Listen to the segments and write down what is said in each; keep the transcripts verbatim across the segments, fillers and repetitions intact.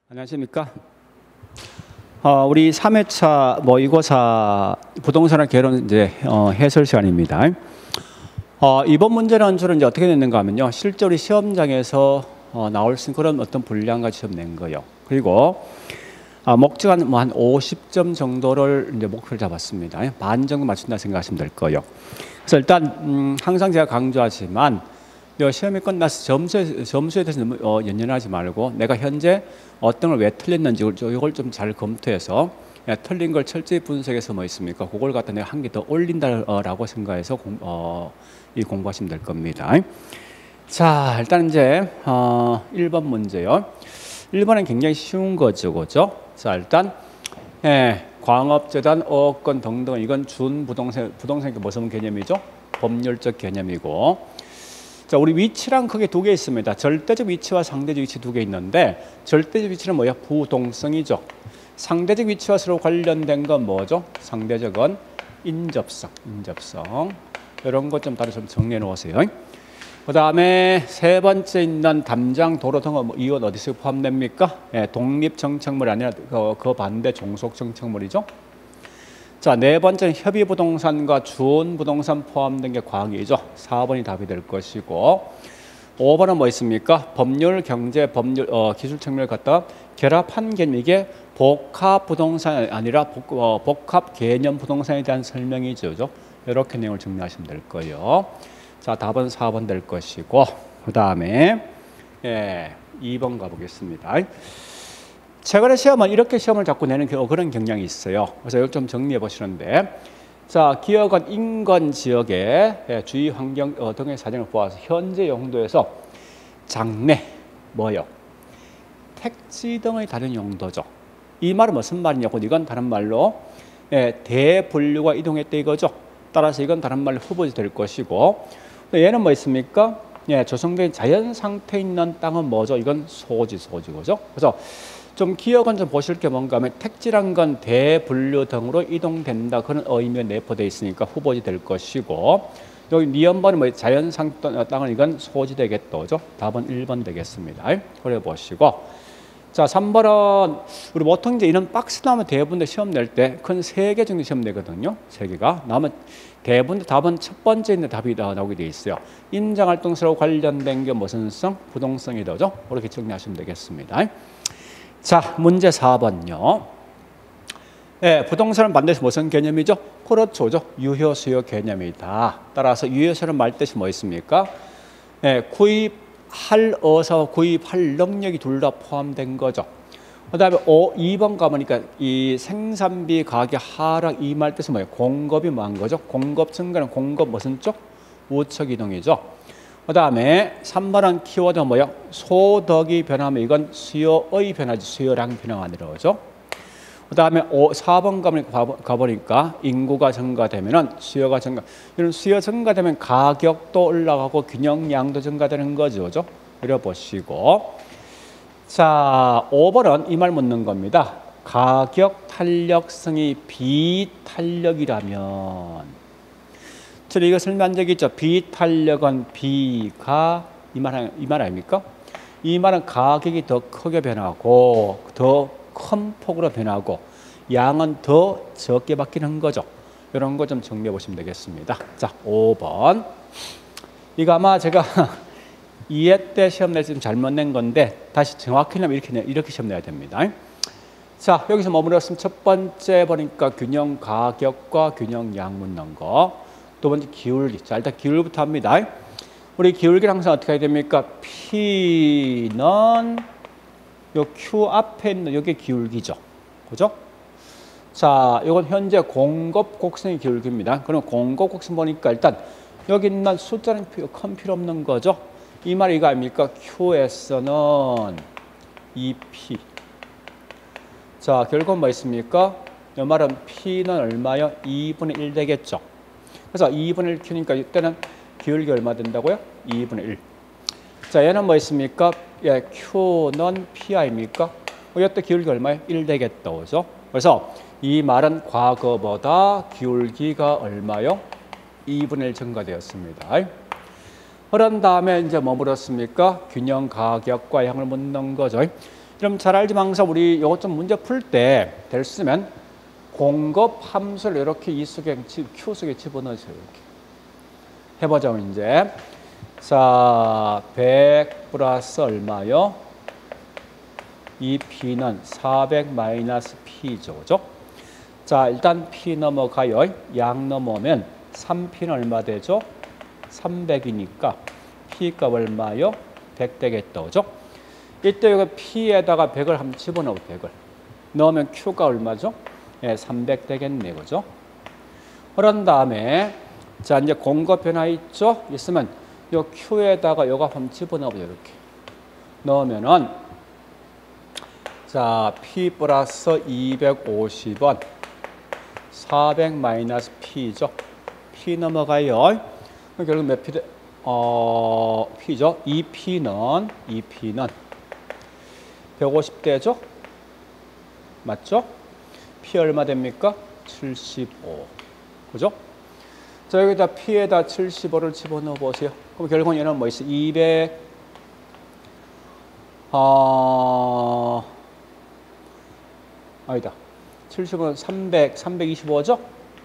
안녕하십니까. 어, 우리 삼 회차 모의고사 부동산의 개론 이제 어, 해설 시간입니다. 어, 이번 문제는 주로 이제 어떻게 냈는가 하면요, 실제로 시험장에서 어, 나올 수 있는 그런 어떤 분량과 시험 낸 거예요. 그리고 어, 목적 한, 뭐 한 오십 점 정도를 이제 목표를 잡았습니다. 반 정도 맞춘다 생각하시면 될 거예요. 그래서 일단 음, 항상 제가 강조하지만 시험이 끝나서 점수에, 점수에 대해서 너무 어, 연연하지 말고 내가 현재 어떤 걸 왜 틀렸는지 이걸 좀 잘 검토해서 야, 틀린 걸 철저히 분석해서 뭐 있습니까? 그걸 갖다 내가 한 개 더 올린다라고 생각해서 공, 어, 이 공부하시면 될 겁니다. 자, 일단 이제 어, 일 번 문제요. 일 번은 굉장히 쉬운 거죠, 그죠? 자, 일단 예, 광업재단, 어업권 등등 이건 준부동산 부동산 무슨 개념이죠? 법률적 개념이고. 자, 우리 위치랑 크게 두 개 있습니다. 절대적 위치와 상대적 위치 두 개 있는데, 절대적 위치는 뭐야? 부동성이죠. 상대적 위치와 서로 관련된 건 뭐죠? 상대적은 인접성, 인접성. 이런 것 좀 따로 좀 정리해 놓으세요. 그 다음에 세 번째 있는 담장, 도로 등은 이건 어디서 포함됩니까? 예, 독립정착물이 아니라 그, 그 반대 종속정착물이죠. 자, 네 번째는 협의부동산과 준부동산 포함된 게 과학이죠. 사 번이 답이 될 것이고, 오 번은 뭐 있습니까? 법률, 경제, 법률, 어, 기술 측면을 갖다 결합한 개념, 이게 복합부동산이 아니라 복, 어, 복합 개념 부동산에 대한 설명이죠. 그죠? 이렇게 내용을 정리하시면 될 거예요. 자, 답은 사 번 될 것이고, 그 다음에 예, 이 번 가보겠습니다. 최근에 시험은 이렇게 시험을 자꾸 내는 그런 경향이 있어요. 그래서 이걸 좀 정리해 보시는데, 자, 기업은 인근 지역의 주위 환경 등의 사정을 보아서 현재 용도에서 장래, 뭐요? 택지 등의 다른 용도죠. 이 말은 무슨 말이냐고, 이건 다른 말로 예, 대분류가 이동했다 이거죠. 따라서 이건 다른 말로 후보지 될 것이고, 얘는 뭐 있습니까? 예, 조성된 자연 상태에 있는 땅은 뭐죠? 이건 소지, 소지 거죠. 그래서 좀 기억은 좀 보실 게 뭔가 하면 택지란 건 대분류 등으로 이동된다 그런 의미가 내포되어 있으니까 후보지 될 것이고, 여기 니은번은 뭐 자연상 땅은 이건 소지 되겠죠. 그죠? 답은 일 번 되겠습니다. 그래 보시고, 자, 삼 번은 우리 보통 이제 이런 박스 나오면 대부분 시험 낼 때 큰 세 개 정도 시험 내거든요. 세 개가 나오면 대부분 답은 첫 번째 있는 답이 나오게 되어 있어요. 인장활동서로 관련된 게 무슨 성? 부동성이죠. 그렇게 정리하시면 되겠습니다. 자, 문제 사 번요. 예, 부동산은 반드시 무슨 개념이죠? 그렇죠, 유효 수요 개념이다. 따라서 유효수요는 말 뜻이 뭐 있습니까? 예, 구입할 어서 구입할 능력이 둘 다 포함된 거죠. 그다음에 이 번 가보니까 이 생산비 가격 하락 이 말 뜻은 뭐예요? 공급이 뭐한 거죠? 공급 증가는 공급 무슨 쪽? 우측 이동이죠. 그 다음에 삼 번은 키워드 뭐예요? 소득이 변하면 이건 수요의 변화지, 수요량 변화가 아니라 그죠? 그 다음에 사 번 가보니까 인구가 증가되면 수요가 증가, 이런 수요 증가되면 가격도 올라가고 균형량도 증가되는 거죠. 그죠? 그려보시고. 자, 오 번은 이 말 묻는 겁니다. 가격 탄력성이 비탄력이라면. 저는 이거 설명한 적이 있죠. 비탄력은 비가 이 말, 이 말 아닙니까? 이 말은 가격이 더 크게 변하고 더 큰 폭으로 변하고 양은 더 적게 바뀌는 거죠. 이런 거 좀 정리해 보시면 되겠습니다. 자, 오 번. 이거 아마 제가 이 회 때 시험 낼 때 좀 잘못 낸 건데 다시 정확히 내면 이렇게, 이렇게 시험 내야 됩니다. 자, 여기서 머물렀으면 첫 번째 보니까 균형 가격과 균형 양 묻는 거. 두 번째 기울기. 자, 일단 기울기부터 합니다. 우리 기울기는 항상 어떻게 해야 됩니까? P는 요 Q 앞에 있는 요게 기울기죠. 그죠? 자, 이건 현재 공급 곡선의 기울기입니다. 그럼 공급 곡선 보니까 일단 여기 있는 숫자는 큰 필요 없는 거죠. 이 말이 이거 아닙니까? Q에서는 이 피. 자, 결국은 뭐 있습니까? 이 말은 P는 얼마요? 이분의 일 되겠죠. 그래서 이분의 일 Q니까 이때는 기울기 얼마 된다고요? 이분의 일. 자, 얘는 뭐 있습니까? 예, Q는 피 아닙니까? 이때 기울기 얼마예요? 일 되겠다. 그죠? 그래서 이 말은 과거보다 기울기가 얼마요? 이분의 일 증가되었습니다. 그런 다음에 이제 뭐 물었습니까? 균형 가격과 양을 묻는 거죠. 그럼 잘 알지만 항상 우리 이것 좀 문제 풀 때 될 수 있으면 공급 함수를 이렇게 이 속에 Q 속에 집어넣으세요. 이렇게 해보자고 이제. 자, 백 플러스 얼마요? 이 P는 사백 마이너스 P죠. 그죠? 자, 일단 P 넘어가요. 양 넘어오면 삼 P는 얼마 되죠? 삼백이니까 P 값 얼마요? 백 되겠다. 그죠? 이때 여기 P에다가 백을 한번 집어넣어. 백을 넣으면 Q가 얼마죠? 예, 삼백 되겠네. 그죠? 그런 다음에 자, 이제 공급 변화 있죠? 있으면 요 Q에다가 요거 한번 집어넣어 보죠. 이렇게 넣으면은 자, P 플러스 이백오십 원 사백 마이너스 P죠. P 넘어가요. 결국 몇 P, 어, P죠. 이 P는, 이 P는 백오십 대죠? 맞죠? P 얼마 됩니까? 칠십오. 그죠? 자, 여기다 P에다 칠십오를 집어넣어 보세요. 그럼 결국 얘는 뭐 있어? 이백, 어, 아니다. 칠십오는 삼백, 삼백이십오죠?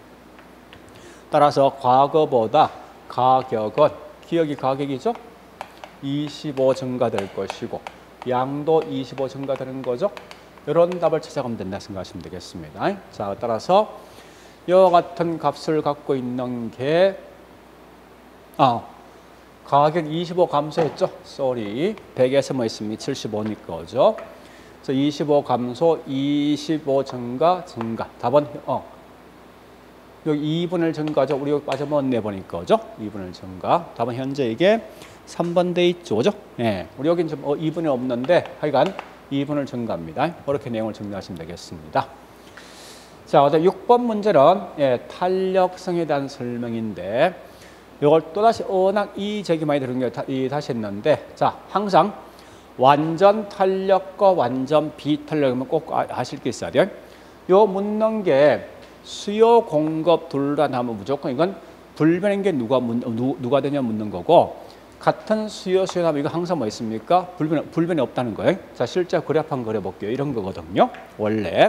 따라서 과거보다 가격은, 기억이 가격이죠? 이십오 증가될 것이고, 양도 이십오 증가되는 거죠? 이런 답을 찾아가면 된다 생각하시면 되겠습니다. 자, 따라서 이와 같은 값을 갖고 있는 게, 아, 가격 이십오 감소했죠? 쏘리. 백에서 뭐 있습니까? 칠십오니까, 그죠? 그래서 이십오 감소, 이십오 증가, 증가. 답은, 어, 여기 이분을 증가죠? 우리 여기 빠져면 내보니까, 그죠? 이분을 증가. 답은 현재 이게 삼 번 돼 있죠, 그죠? 예. 우리 여기 좀 어, 이분이 없는데, 하여간 이분을 증가합니다. 그렇게 내용을 정리하시면 되겠습니다. 자, 그다음 육 번 문제는 예, 탄력성에 대한 설명인데, 이걸 또다시 워낙 이 제기 많이 들은 게 다, 이, 다시 했는데, 자, 항상 완전 탄력과 완전 비탄력이면 꼭 아실 게 있어야 돼요. 요 묻는 게 수요 공급 둘 다 나면 무조건 이건 불변인 게 누가 묻, 누, 누가 되냐 묻는 거고, 같은 수요 수요 나면 이거 항상 뭐 있습니까? 불변, 불변이 없다는 거예요. 자, 실제 그래프 한번 그려볼게요. 이런 거거든요. 원래.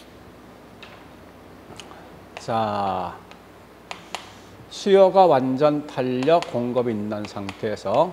자, 수요가 완전 탄력 공급이 있는 상태에서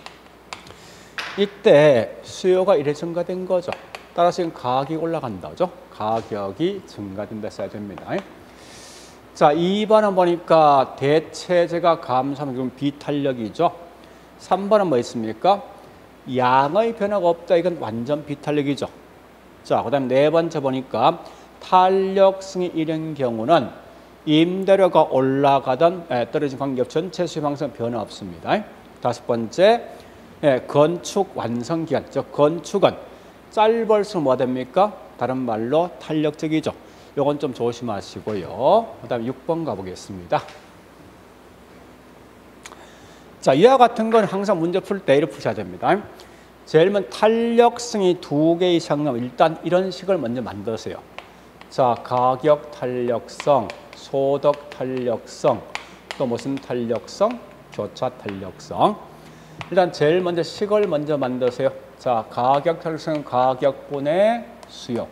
이때 수요가 이래 증가된 거죠. 따라서 지금 가격이 올라간다. 그죠? 가격이 증가된다 써야 됩니다. 자, 이 번은 보니까 대체재가 감소하면 그럼 비탄력이죠. 삼 번은 뭐 있습니까? 양의 변화가 없다. 이건 완전 비탄력이죠. 자, 그 다음 네 번째 보니까 탄력성이 이런 경우는 임대료가 올라가던 에, 떨어진 관계없이 전체 수요 방송 변화 없습니다. 다섯 번째, 예, 건축 완성 기간. 즉 건축은 짧을수록 뭐 됩니까? 다른 말로 탄력적이죠. 요건 좀 조심하시고요. 그다음 육 번 가보겠습니다. 자, 이와 같은 건 항상 문제 풀 때 이렇게 푸셔야 됩니다. 제일 먼저 탄력성이 두 개 이상 나면 일단 이런 식을 먼저 만드세요. 자, 가격 탄력성, 소득 탄력성, 또 무슨 탄력성? 교차 탄력성. 일단 제일 먼저 식을 먼저 만드세요. 자, 가격 탄력성은 가격분의 수요,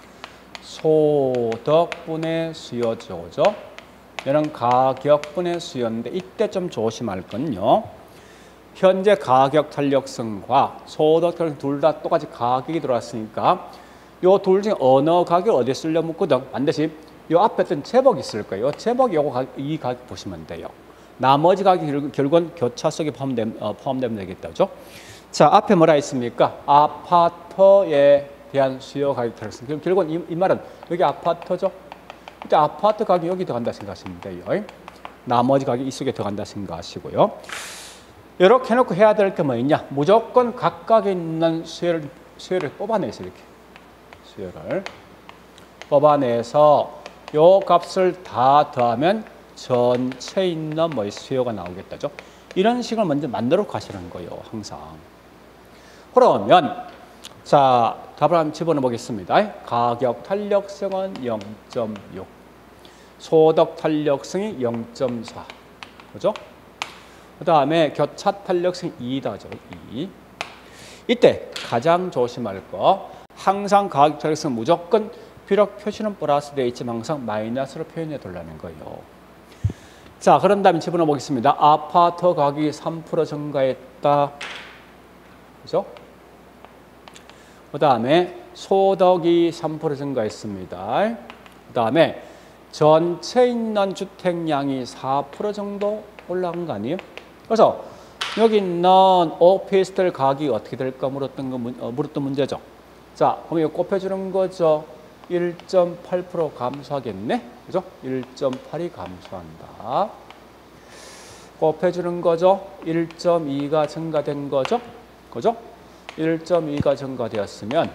소득분의 수요죠, 그죠? 얘는 가격분의 수요인데 이때 좀 조심할 건요. 현재 가격 탄력성과 소득 탄력성 둘 다 똑같이 가격이 들어왔으니까 요 둘 중에 어느 가격을 어디에 쓰려 묻거든 반드시 요 앞에 어떤 제목이 있을 거예요. 제목 요거 가, 이 가격 보시면 돼요. 나머지 가격이 결국은 교차 속에 포함되면, 어, 포함되면 되겠다. 그죠? 자, 앞에 뭐라 했습니까? 아파트에 대한 수요 가격 탄력성. 그럼 결국은 이, 이 말은 여기 아파트죠? 이때 아파트 가격이 여기 들어간다 생각하시면 돼요. 나머지 가격이 이 속에 들어간다 생각하시고요. 이렇게 해놓고 해야 될 게 뭐 있냐? 무조건 각각에 있는 수요를, 수요를 뽑아내서 이렇게. 수요를 뽑아내서 요 값을 다 더하면 전체에 있는 뭐 수요가 나오겠다죠. 이런 식을 먼저 만들어 가시는 거예요. 항상. 그러면 자, 답을 한번 집어넣어 보겠습니다. 가격 탄력성은 영 점 육, 소득 탄력성이 영 점 사, 그죠? 그 다음에 교차 탄력성이 이다죠. 이. 이때 가장 조심할 거, 항상 가격자리에서 무조건 비록 표시는 플러스 되어 있지만 항상 마이너스로 표현해 둘라는 거예요. 자, 그런 다음에 집어넣어 보겠습니다. 아파트 가격이 삼 퍼센트 증가했다. 그죠? 그 다음에 소득이 삼 퍼센트 증가했습니다. 그 다음에 전체 있는 주택량이 사 퍼센트 정도 올라간 거 아니에요? 그래서 여기 있는 오피스텔 가격이 어떻게 될까 물었던, 거, 어, 물었던 문제죠. 자, 그럼 이거 곱해주는 거죠. 일 점 팔 퍼센트 감소하겠네. 그죠? 일 점 팔이 감소한다. 곱해주는 거죠. 일 점 이가 증가된 거죠. 그죠? 일 점 이가 증가되었으면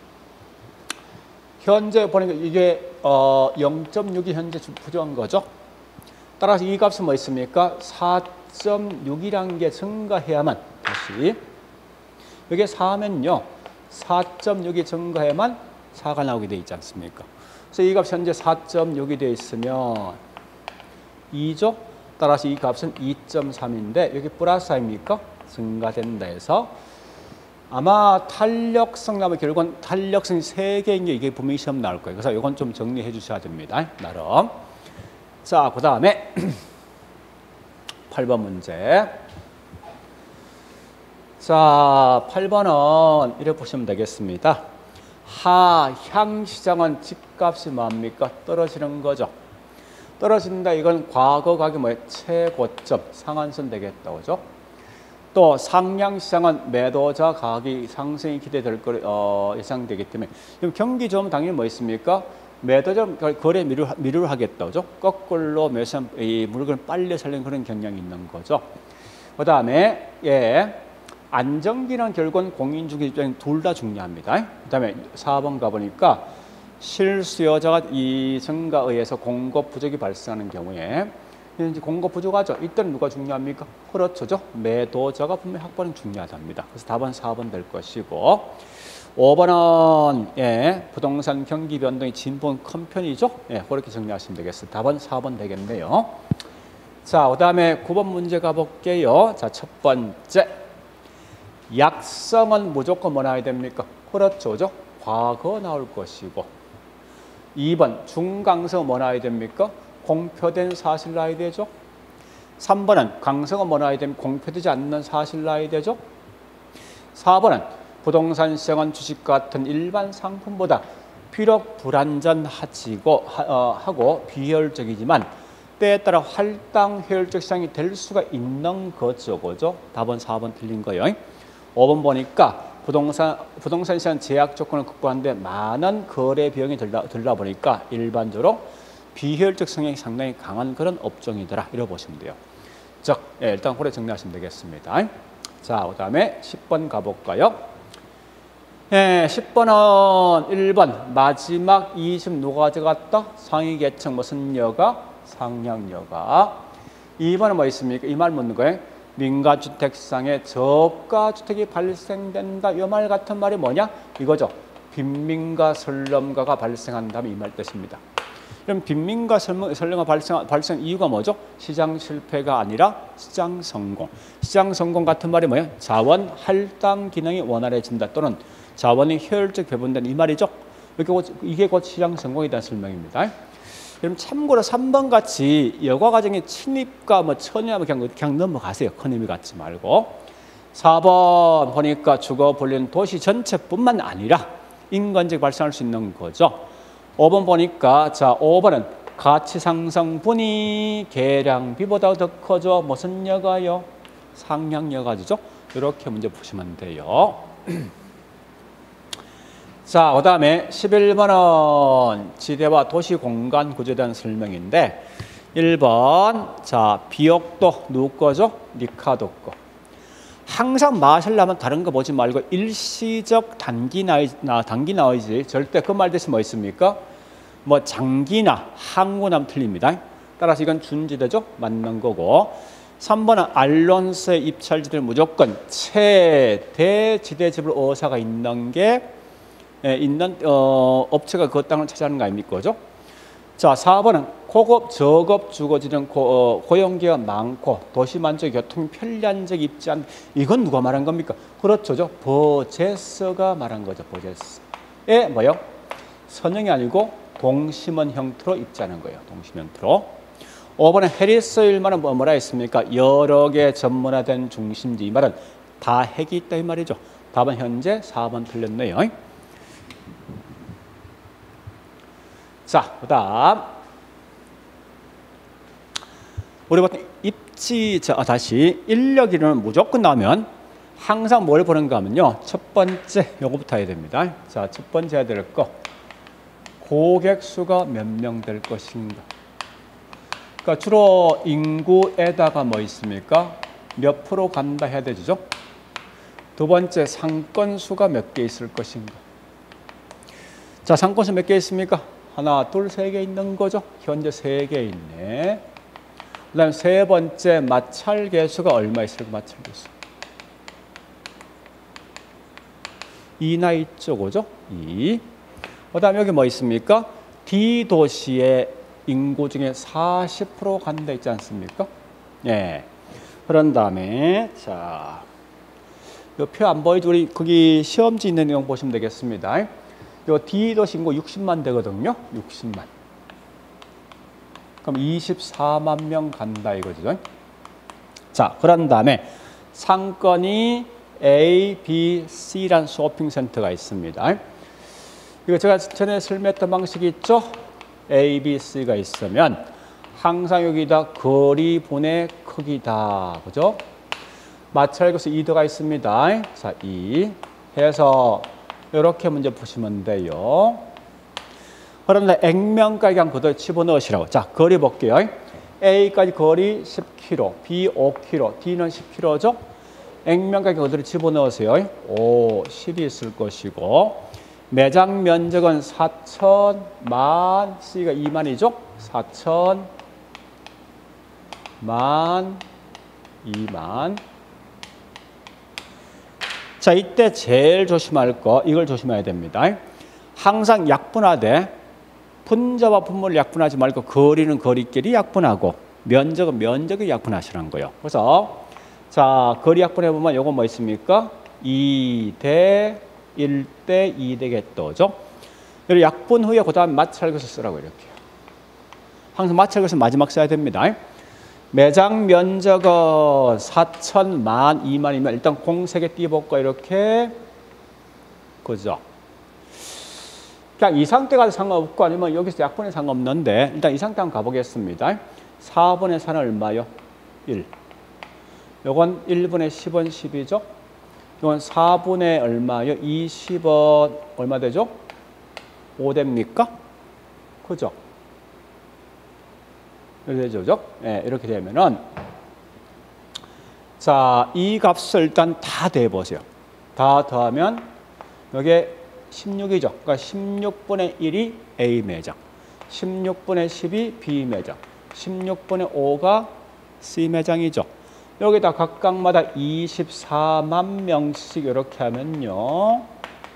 현재 보니까 이게 어, 영 점 육이 현재 부족한 거죠. 따라서 이 값은 뭐 있습니까? 사 점 육이라는 게 증가해야만, 다시 이게 사면요 사 점 육이 증가해야만 사가 나오게 돼 있지 않습니까? 그래서 이 값이 현재 사 점 육이 돼 있으면 이죠. 따라서 이 값은 이 점 삼인데 여기 플러스 아닙니까? 증가된다 해서 아마 탄력성 나면 결국은 탄력성이 세 개인 게 이게 분명히 시험 나올 거예요. 그래서 이건 좀 정리해 주셔야 됩니다. 나름. 자, 그 다음에 팔 번 문제. 자, 팔 번은 이렇게 보시면 되겠습니다. 하향 시장은 집값이 뭡니까? 떨어지는 거죠. 떨어진다. 이건 과거 가격 뭐예요? 최고점, 상한선 되겠다. 그죠? 또 상향 시장은 매도자 가격이 상승이 기대될 거 어, 예상되기 때문에 그럼 경기 좋으면 당연히 뭐 있습니까? 매도자 거래 미룰, 미룰 하겠다. 그죠? 거꾸로 매수 이 물건을 빨리 살리는 그런 경향이 있는 거죠. 그 다음에 예. 안정기는 결국은 공인중개 입장에 둘 다 중요합니다. 그 다음에 사 번 가보니까 실수요자가 이 증가에 의해서 공급 부족이 발생하는 경우에 이제 공급 부족하죠. 이때는 누가 중요합니까? 그렇죠. 매도자가 분명히 확보는 중요하답니다. 그래서 답은 사 번 될 것이고 오 번은 예, 부동산 경기 변동이 진보는 큰 편이죠. 예, 그렇게 정리하시면 되겠습니다. 답은 사 번 되겠네요. 자, 그 다음에 구 번 문제 가볼게요. 자, 첫 번째. 약성은 무조건 뭐 나와야 됩니까? 그렇죠. 그죠? 과거 나올 것이고. 이 번 중강성은 뭐 나와야 됩니까? 공표된 사실 나와야 되죠. 삼 번은 강성은 뭐 나와야 됩니까? 공표되지 않는 사실 나와야 되죠. 사 번은 부동산 시장은 주식 같은 일반 상품보다 비록 불안전하지고 어, 하고 비효율적이지만 때에 따라 할당 효율적 시장이 될 수가 있는 거죠. 그죠? 답은 사 번 틀린 거예요. 오 번 보니까 부동산, 부동산 시장 제약 조건을 극복하는데 많은 거래 비용이 들다, 들다 보니까 일반적으로 비효율적 성향이 상당히 강한 그런 업종이더라. 이렇게 보시면 돼요. 즉, 예, 일단 그래 정리하시면 되겠습니다. 자, 그 다음에 십 번 가볼까요? 예, 십 번은 일 번 마지막 이십 누가 가져갔다? 상위 계층 무슨 여가? 상향여가. 이 번은 뭐 있습니까? 이 말 묻는 거예요. 민가주택 시장에 저가주택이 발생된다. 이 말 같은 말이 뭐냐? 이거죠. 빈민가 설렘가가 발생한다면 이 말 뜻입니다. 그럼 빈민가 설렘가 발생, 발생 이유가 뭐죠? 시장 실패가 아니라 시장 성공. 시장 성공 같은 말이 뭐예요? 자원 할당 기능이 원활해진다. 또는 자원이 효율적 배분된다. 이 말이죠. 이게 곧 시장 성공에 대한 설명입니다. 그럼 참고로 삼 번 같이 여가 과정의 침입과 뭐 천여하면 그냥, 그냥 넘어가세요. 큰 의미 갖지 말고. 사 번 보니까 주거 분리는 도시 전체뿐만 아니라 인간적 발생할 수 있는 거죠. 오 번 보니까 자 오 번은 가치 상승분이 계량비보다 더 커져. 무슨 여가요? 상향 여가죠. 이렇게 문제 푸시면 돼요. 자, 그 다음에 십일 번은 지대와 도시 공간 구조에 대한 설명인데 일 번 자 비옥도 누구 거죠? 리카도 거. 항상 마시려면 다른 거 보지 말고 일시적 단기 나이, 나, 단기 나오지 절대 그 말 대신 뭐 있습니까? 뭐 장기나 항구나면 틀립니다. 따라서 이건 준지대죠? 맞는 거고. 삼 번은 알론스의 입찰지대를 무조건 최대 지대지불 의사가 있는 게 예, 있는 어, 업체가 그 땅을 차지하는 거 아닙니까? 그죠? 자, 사 번은 고급, 저급 주거지는 고, 어, 고용기가 많고 도시 만족, 교통이 편리한 적 입지한 이건 누가 말한 겁니까? 그렇죠, 버제스가 말한 거죠, 버제스. 에 뭐요? 선형이 아니고 동심원 형태로 입자는 거예요. 동심 형태로. 오 번에 해리스 일말은 뭐라 했습니까? 여러 개 전문화된 중심지. 이 말은 다 핵이 있다 이 말이죠. 답은 현재 사 번 틀렸네요. 자, 그 다음 우리 보통 입지, 자, 다시 인력 이론은 무조건 나오면 항상 뭘 보는가 하면요. 첫 번째 요거부터 해야 됩니다. 자, 첫 번째 해야 될 거. 고객 수가 몇 명 될 것인가. 그러니까 주로 인구에다가 뭐 있습니까? 몇 프로 간다 해야 되죠. 두 번째 상권 수가 몇 개 있을 것인가. 자, 상권 수 몇 개 있습니까? 하나, 둘, 세 개 있는 거죠. 현재 세 개 있네. 그 다음에 세 번째 마찰 개수가 얼마 있을까? 마찰 개수. 이나 있죠, 그죠? 이. 그 다음에 여기 뭐 있습니까? D 도시의 인구 중에 사십 퍼센트 간다 있지 않습니까? 예. 그런 다음에, 자, 이 표 안 보이죠? 우리 거기 시험지 있는 내용 보시면 되겠습니다. 요 D 도시 인구 육십만 되거든요. 육십만. 그럼 이십사만 명 간다 이거죠. 자, 그런 다음에 상권이 A, B, C란 쇼핑센터가 있습니다. 이거 제가 전에 설명했던 방식이 있죠. A, B, C가 있으면 항상 여기다 거리분의 크기다. 그죠? 마찰계수 이 들어가 있습니다. 자, 이 해서 이렇게 문제 푸시면 돼요. 그런데 액면까지 그냥 그대로 집어넣으시라고. 자, 거리 볼게요. A까지 거리 십 킬로미터, B 오 킬로미터, D는 십 킬로미터죠. 액면까지 그대로 집어넣으세요. 오, 십이 있을 것이고 매장 면적은 사천, 만, C가 이만이죠. 사천, 만, 이만. 자, 이때 제일 조심할 거, 이걸 조심해야 됩니다. 항상 약분하되 분자와 분모를 약분하지 말고 거리는 거리끼리 약분하고 면적은 면적이 약분하시라는 거예요. 그래서 자, 거리 약분해 보면 요거 뭐 있습니까? 이 대 일 대 이 되겠죠. 여기 약분 후에 그다음 마찰계수 쓰라고 이렇게. 항상 마찰계수 마지막 써야 됩니다. 매장 면적은 사천, 만, 이만이면 일단 공 세 개 띄워볼까 이렇게. 그죠? 그냥 이 상태가 상관없고 아니면 여기서 약분에 상관없는데 일단 이 상태 한번 가보겠습니다. 사분의 사는 얼마요? 일. 요건 일분의 십은 십이죠. 이건 사분의 얼마요? 이십은 얼마 되죠? 오 됩니까? 그죠? 이렇게 되죠? 네, 이렇게 되면은 자, 이 값을 일단 다 대보세요. 다 더하면 여기에 십육이죠. 그러니까 십육분의 일이 A 매장, 십육분의 십이 B 매장, 십육분의 오가 C 매장이죠. 여기다 각각마다 이십사만 명씩 이렇게 하면요.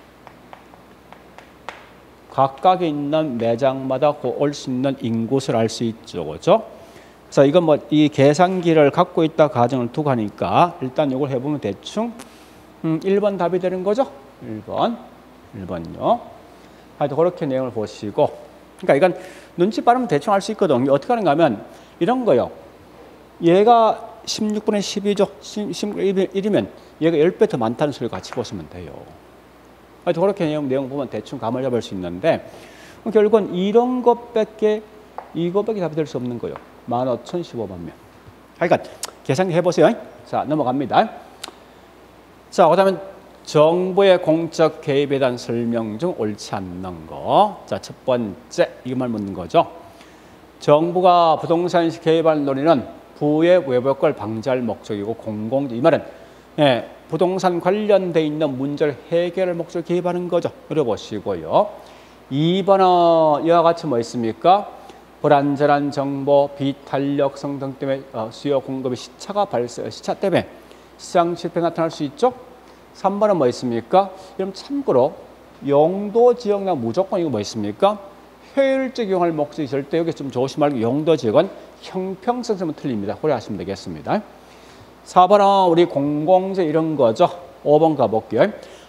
각각에 있는 매장마다 올 수 있는 인구수를 알 수 있죠. 그죠? 자, 이건 뭐 이 계산기를 갖고 있다 가정을 두고 하니까 일단 이걸 해보면 대충 음, 일 번 답이 되는 거죠. 일 번. 일 번요. 하여튼 그렇게 내용을 보시고. 그러니까 이건 눈치 빠르면 대충 알 수 있거든요. 어떻게 하는가 하면 이런 거요. 얘가 십육분의 십이죠. 십육분의 일이면 얘가 십 배 더 많다는 소리를 같이 보시면 돼요. 하여튼 그렇게 내용, 내용 보면 대충 감을 잡을 수 있는데 결국은 이런 것밖에 이것밖에 답이 될 수 없는 거예요. 만 오천십오만 명. 그러니까 계산 해보세요. 자, 넘어갑니다. 자, 그다음에 정부의 공적 개입에 대한 설명 중 옳지 않는 거. 자, 첫 번째 이것만 묻는 거죠. 정부가 부동산 개입하는 논의는 부의 외부효과를 방지할 목적이고 공공, 이 말은 예, 부동산 관련돼 있는 문제를 해결할 목적으로 개입하는 거죠. 들어보시고요. 이 번은 이와 같이 뭐 있습니까? 불안전한 정보, 비탄력성 등 때문에 수요 공급의 시차가 발생, 시차 때문에 시장 실패가 나타날 수 있죠. 삼 번은 뭐 있습니까? 그럼 참고로 용도 지역나 무조건 이거 뭐 있습니까? 효율적 이용할 목적이 있을 때 여기 좀 조심하고 용도 지역은 형평성 쓰면 틀립니다. 고려하시면 되겠습니다. 사 번은 우리 공공재 이런 거죠. 오 번 가볼게요.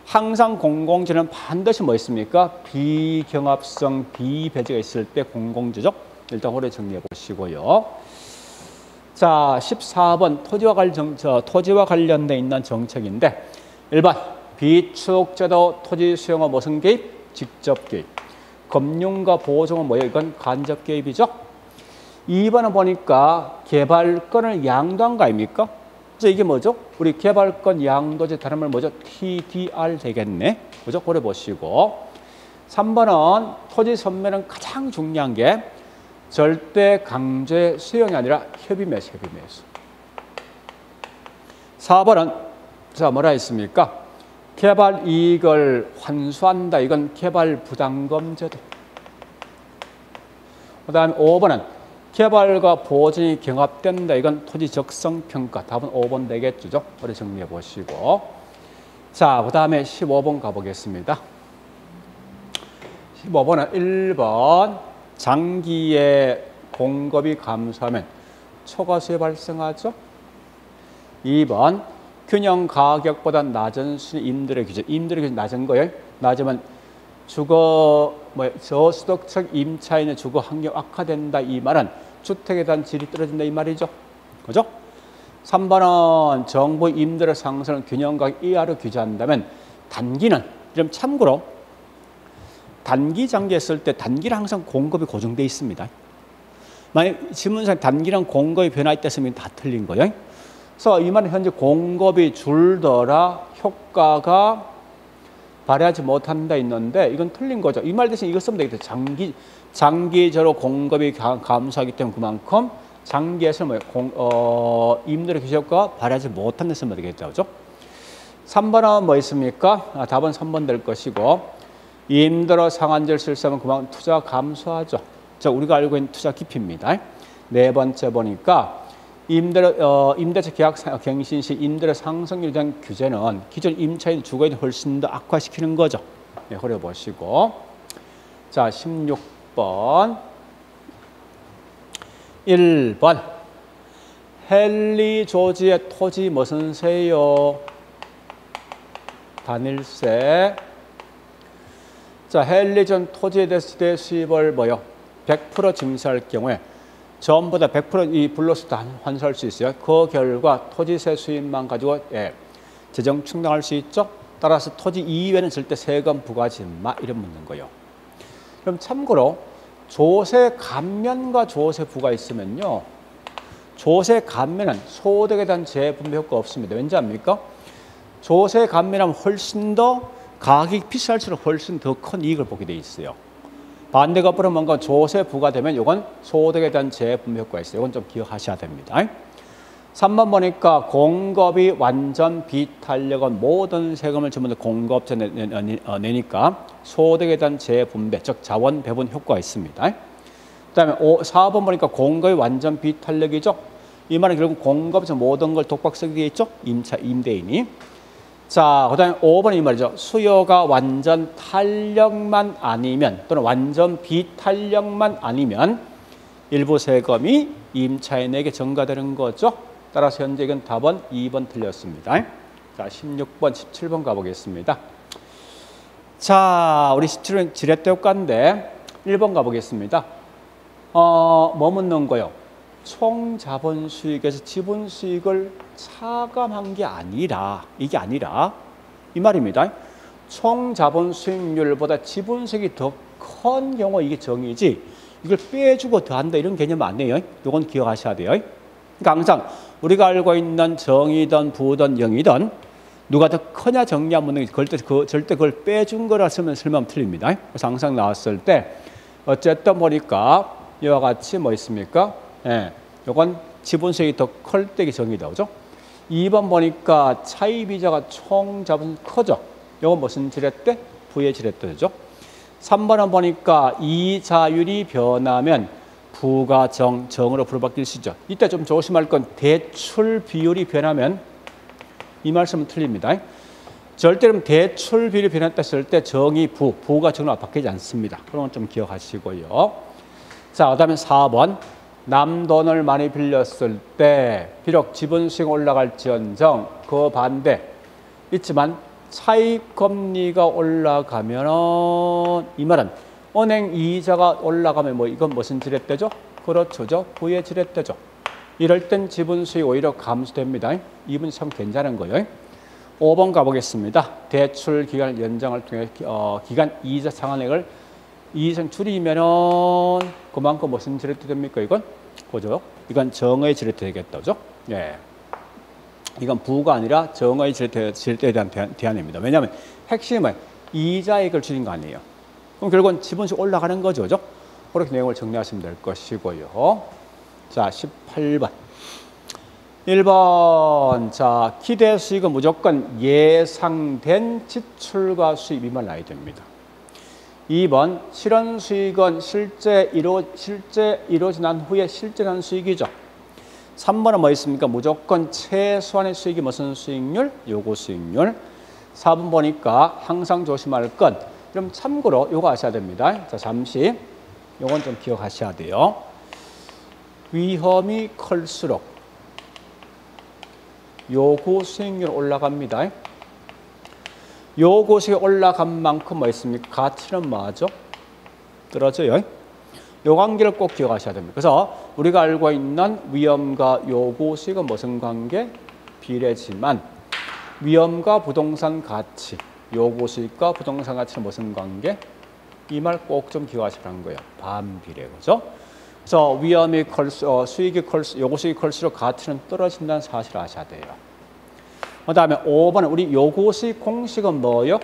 항상 공공재는 반드시 뭐 있습니까? 비경합성, 비배제가 있을 때 공공재죠. 일단 오래 정리해 보시고요. 자, 십사 번 토지와, 관, 정, 저, 토지와 관련돼 있는 정책인데 일 번 비축제도 토지 수용과 무슨 개입? 직접 개입. 금융과 보증은 뭐예요? 이건 간접 개입이죠. 이 번은 보니까 개발권을 양도한 거 아닙니까? 그래서 이게 뭐죠? 우리 개발권 양도제 다른 말 뭐죠? 티 디 알 되겠네. 그죠? 고려 보시고. 삼 번은 토지 선매는 가장 중요한 게 절대 강제 수용이 아니라 협의 매수, 협의 매수. 사 번은 자 뭐라 했습니까? 개발 이익을 환수한다. 이건 개발 부담금 제도. 그다음에 오 번은 개발과 보증이 경합된다. 이건 토지 적성 평가. 답은 오 번 되겠죠. 우리 정리해 보시고. 자, 그다음에 십오 번 가보겠습니다. 십오 번은 일 번 장기의 공급이 감소하면 초과수요 발생하죠. 이 번 균형 가격보다 낮은 순위 임대료 기준. 임대료 기준 낮은 거예요. 낮으면 주거 뭐 저수도층 임차인의 주거 환경 악화된다. 이 말은 주택에 대한 질이 떨어진다. 이 말이죠. 그죠? 삼 번은 정부 임대료 상승을 균형 가격 이하로 규제한다면 단기는 좀 참고로 단기 장기했을 때 단기는 항상 공급이 고정돼 있습니다. 만약 지문상 단기랑 공급이 변화했다면 다 틀린 거예요. 그래서 이 말은 현재 공급이 줄더라 효과가 발휘하지 못한다 있는데 이건 틀린 거죠. 이 말 대신 이거 쓰면 되겠죠. 장기, 장기적으로 공급이 가, 감소하기 때문에 그만큼 장기에서 뭐 공, 어, 임대료 규제 효과가 발휘하지 못한다 쓰면 되겠죠. 그죠? 삼 번은 뭐 있습니까? 아, 답은 삼 번 될 것이고 임대료 상한제를 실시하면 그만큼 투자 감소하죠. 자, 우리가 알고 있는 투자 깊이입니다. 네 번째 보니까 임대료, 어, 임대차 계약 갱신 시 임대료 상승률에 대한 규제는 기존 임차인 주거에 훨씬 더 악화시키는 거죠. 네, 그려보시고. 자, 십육 번. 일 번. 헨리 조지의 토지 무슨 세요? 단일세. 자, 헨리 전 토지에 대해서 대수입을 뭐요? 백 퍼센트 증세할 경우에 전부 다 백 퍼센트 이 불로서 다 환수할 수 있어요. 그 결과 토지세 수입만 가지고 예, 재정 충당할 수 있죠. 따라서 토지 이외에는 절대 세금 부과하지 마 이런 묻는 거예요. 그럼 참고로 조세 감면과 조세 부과 있으면요. 조세 감면은 소득에 대한 재분배 효과 없습니다. 왠지 압니까? 조세 감면하면 훨씬 더 가격이 비쌀수록 훨씬 더 큰 이익을 보게 돼 있어요. 반대가 앞으로 뭔가 조세 부과되면 이건 소득에 대한 재분배 효과가 있어요. 이건 좀 기억하셔야 됩니다. 삼 번 보니까 공급이 완전 비탄력은 모든 세금을 전부 다 공급업체 내니까 소득에 대한 재분배, 즉 자원 배분 효과가 있습니다. 그다음에 사 번 보니까 공급이 완전 비탄력이죠. 이 말은 결국 공급업체 모든 걸 독박 쓰게 돼 있죠. 임차 임대인이. 자, 그다음에 오 번 이 말이죠. 수요가 완전 탄력만 아니면 또는 완전 비탄력만 아니면 일부 세금이 임차인에게 전가되는 거죠. 따라서 현재 이건 답은 이 번 틀렸습니다. 자, 십육 번, 십칠 번 가보겠습니다. 자, 우리 십칠 번 지렛대 효과인데 일 번 가보겠습니다. 어, 뭐 묻는 거요? 총 자본 수익에서 지분 수익을 차감한 게 아니라 이게 아니라 이 말입니다. 총 자본 수익률보다 지분 수익이 더 큰 경우 이게 정의지 이걸 빼주고 더한다 이런 개념 아니에요. 이건 기억하셔야 돼요. 그러니까 항상 우리가 알고 있는 정이든 부든 영이든 누가 더 크냐 정리한 묻는 게 절대, 그, 절대 그걸 빼준 거라 쓰면 설명 틀립니다. 그래서 항상 나왔을 때 어쨌든 보니까 이와 같이 뭐 있습니까? 예, 요건 지분 수익이 더 클 때 정의다, 그죠? 이 번 보니까 차입이자가 총 자본 커져. 요건 무슨 지렛대? 부의 지렛대죠. 삼 번은 보니까 이자율이 변하면 부가 정, 정으로 불바뀔 수 있죠. 이때 좀 조심할 건 대출 비율이 변하면 이 말씀은 틀립니다. 절대로 대출 비율이 변했다 했을 때 정이 부, 부가 정으로 바뀌지 않습니다. 그런 건 좀 기억하시고요. 자, 그다음에 사 번. 남 돈을 많이 빌렸을 때 비록 지분 수익 올라갈지언정 그 반대 있지만 차입 금리가 올라가면 이 말은 은행 이자가 올라가면 뭐 이건 무슨 지렛대죠? 그렇죠. 부의 지렛대죠. 이럴 땐 지분 수익 오히려 감소됩니다. 이분 참 괜찮은 거예요. 오 번 가보겠습니다. 대출 기간 연장을 통해 어, 기간 이자 상환액을 이상 줄이면은 그만큼 무슨 지렛대 됩니까? 이건 그죠? 이건 정의 지렛대 되겠다, 그죠? 예. 이건 부가 아니라 정의 지렛대, 지렛대에 대한 대안, 대안입니다. 왜냐하면 핵심은 이자액을 줄인 거 아니에요. 그럼 결국은 지분수익 올라가는 거죠, 그죠? 그렇게 내용을 정리하시면 될 것이고요. 자, 십팔 번. 일 번. 자, 기대 수익은 무조건 예상된 지출과 수입이만 나야 됩니다. 이 번. 실현 수익은 실제 이루, 실제 이루어진 난 후에 실제 난 수익이죠. 삼 번은 뭐 있습니까? 무조건 최소한의 수익이 무슨 수익률? 요거 수익률. 사 번 보니까 항상 조심할 것. 그럼 참고로 요거 아셔야 됩니다. 자, 잠시 요건 좀 기억하셔야 돼요. 위험이 클수록 요구 수익률 올라갑니다. 요구 수익이 올라간 만큼 뭐 있습니까? 가치는 뭐하죠? 떨어져요. 요 관계를 꼭 기억하셔야 됩니다. 그래서 우리가 알고 있는 위험과 요구 수익은 무슨 관계? 비례지만 위험과 부동산 가치, 요구 수익과 부동산 가치는 무슨 관계? 이 말 꼭 좀 기억하시라는 거예요. 반비례, 그죠? 그래서 위험이 클수, 어, 수익이 클수, 요구 수익이 클수록 가치는 떨어진다는 사실을 아셔야 돼요. 그 다음에 오 번은 우리 요구 수익 공식은 뭐예요?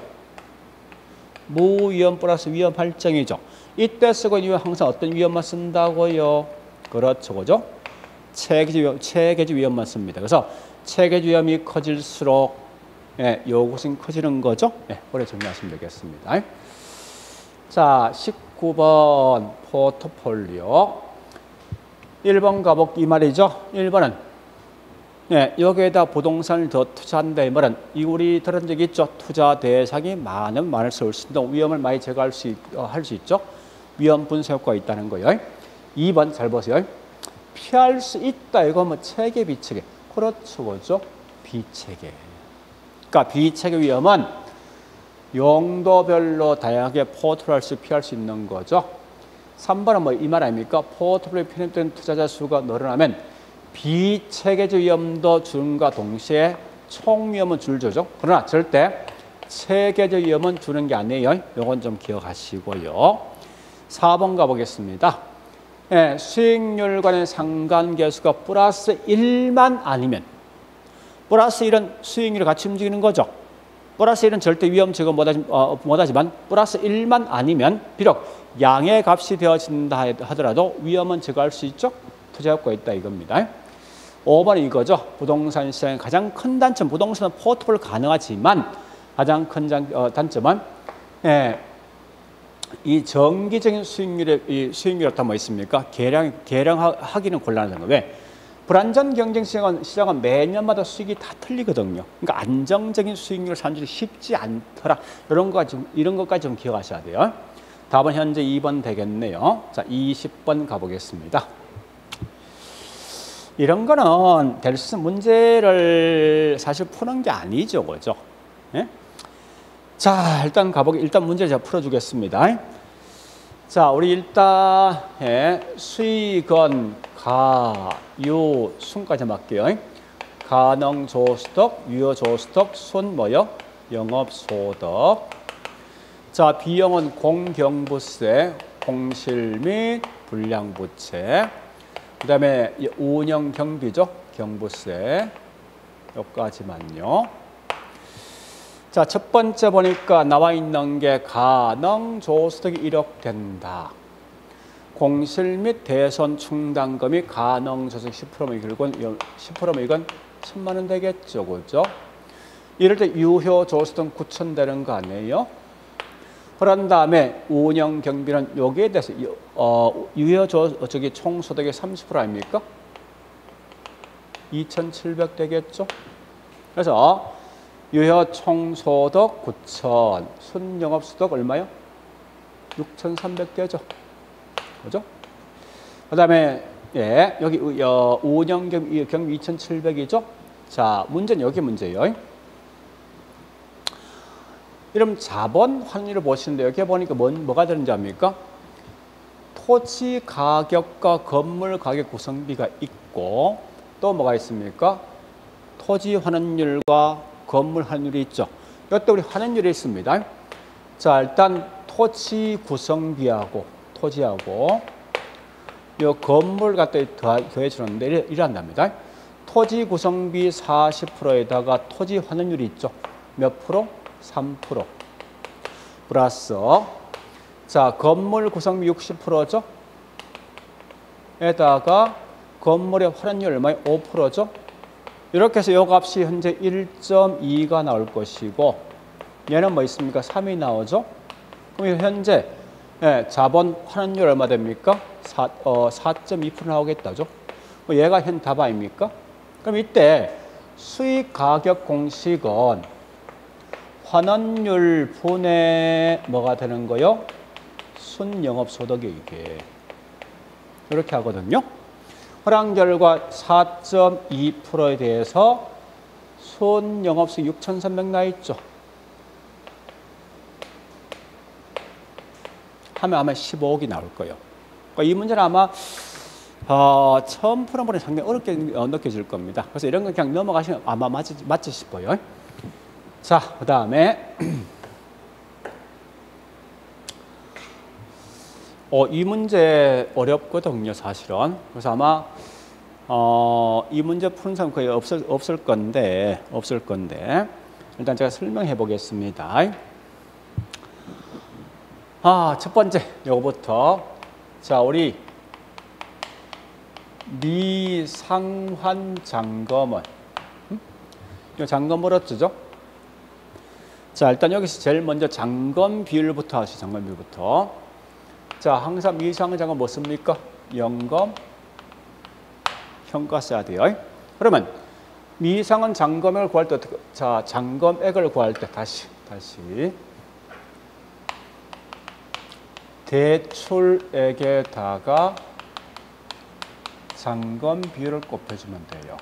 무위험 플러스 위험 할증이죠. 이때 쓰고 있는 항상 어떤 위험만 쓴다고요? 그렇죠, 그죠? 체계지 위험, 체계지 위험만 씁니다. 그래서 체계지 위험이 커질수록 예, 요구 수익이 커지는 거죠. 예, 그래 정리하시면 되겠습니다. 자, 십구 번 포트폴리오. 일 번 가복 이 말이죠. 일 번은 예, 여기에다 부동산을 더 투자한다 이 말은 이 우리 들은 적이 있죠. 투자 대상이 많은 많을 수 있습니다. 위험을 많이 제거할 수 있, 어, 할 수 있죠. 위험 분쇄 효과가 있다는 거예요. 이 번 잘 보세요. 피할 수 있다 이거 뭐 체계 비체계. 그렇죠, 그죠? 비체계. 그러니까 비체계 위험은 용도별로 다양하게 포트폴리오를 피할 수 있는 거죠. 삼 번은 뭐 이 말 아닙니까? 포트폴리오에 편입된 투자자 수가 늘어나면 비체계적 위험도 줄과 동시에 총 위험은 줄죠. 그러나 절대 체계적 위험은 주는 게 아니에요. 이건 좀 기억하시고요. 사 번 가보겠습니다. 예, 수익률 간의 상관계수가 플러스 일만 아니면 플러스 일은 수익률이 같이 움직이는 거죠. 플러스 일은 절대 위험 제거 못하지, 어, 못하지만 플러스 일만 아니면 비록 양의 값이 되어진다 하더라도 위험은 제거할 수 있죠. 투자 효과가 있다 이겁니다. 오 번은 이거죠. 부동산 시장의 가장 큰 단점, 부동산은 포트폴리오 가능하지만 가장 큰 장, 어, 단점은 예, 이 정기적인 수익률의 이 수익률이 어떤 뭐 있습니까? 계량 계량하기는 곤란하다는 거. 왜? 불안전 경쟁 시장은 시장은 매년마다 수익이 다 틀리거든요. 그러니까 안정적인 수익률을 산출이 쉽지 않더라. 이런 거 좀 이런 것까지 좀 기억하셔야 돼요. 답은 현재 이 번 되겠네요. 자, 이십 번 가보겠습니다. 이런 거는 될 수 있는 문제를 사실 푸는 게 아니죠, 그죠? 예? 자, 일단 가보게 일단 문제를 제가 풀어주겠습니다. 자, 우리 일단 예, 수익은 가, 유, 순까지 맞게요. 가능 조수덕, 유효 조수덕, 순 뭐요? 영업소득. 자, 비용은 공경부세, 공실 및 불량부채. 그 다음에 운영 경비죠. 경부세. 여기까지만요. 자, 첫 번째 보니까 나와 있는 게 가능 조수덕이 일억 된다. 공실 및 대손 충당금이 가능 조수덕 십 퍼센트면 결국은 십 퍼센트면 이건 천만 원 되겠죠. 그죠? 이럴 때 유효 조수덕 구천 되는 거 아니에요? 그런 다음에 운영 경비는 여기에 대해서 어, 유효 조, 저기 총소득의 삼십 퍼센트 아닙니까? 이천칠백 되겠죠? 그래서 유효 총소득 구천, 순영업소득 얼마요? 육천삼백 되죠. 그죠? 그 다음에 예, 여기 어, 운영 경비 이천칠백이죠? 자, 문제는 여기 문제예요. 이러면 자본 환율을 보시는데 여기 보니까 뭐, 뭐가 되는지 압니까? 토지 가격과 건물 가격 구성비가 있고 또 뭐가 있습니까? 토지 환원율과 건물 환율이 있죠. 이것도 우리 환원율이 있습니다. 자, 일단 토지 구성비하고 토지하고 이 건물 갖다 더해 주는데 이란답니다. 토지 구성비 사십 퍼센트에다가 토지 환원율이 있죠. 몇 프로? 삼 퍼센트. 플러스 자, 건물 구성비 육십 퍼센트죠. 에다가 건물의 환원율 얼마에 오 퍼센트죠. 이렇게 해서 이 값이 현재 일 점 이가 나올 것이고 얘는 뭐 있습니까? 삼이 나오죠. 그럼 현재 예, 자본 환원율 얼마 됩니까? 사 점 이 퍼센트 나오겠다죠. 뭐 얘가 현 답 아닙니까? 그럼 이때 수익 가격 공식은 환원율 분의 뭐가 되는 거요? 순영업소득이 이게 이렇게 하거든요. 허랑 결과 사 점 이 퍼센트에 대해서 순영업소득 육천삼백 나 있죠. 하면 아마 십오억이 나올 거예요. 그러니까 이 문제는 아마 어, 처음 풀어보니 상당히 어렵게 느껴질 겁니다. 그래서 이런 거 그냥 넘어가시면 아마 맞지, 맞지 싶어요. 자, 그 다음에 어, 이 문제 어렵거든요, 사실은. 그래서 아마 어, 이 문제 푸는 사람 거의 없을, 없을 건데, 없을 건데 일단 제가 설명해 보겠습니다. 아, 첫 번째 요거부터 자, 우리 미상환 잔금은 음? 이거 잔금 어렵죠? 자, 일단 여기서 제일 먼저 잔금 비율부터 하시죠. 잔금 비율부터. 자, 항상 미상환 잔금 뭐 씁니까? 연금 현가 써야 돼요. 그러면 미상환 잔금액을 구할 때 어떻게? 자, 잔금액을 구할 때 다시 다시 대출액에다가 잔금 비율을 곱해주면 돼요.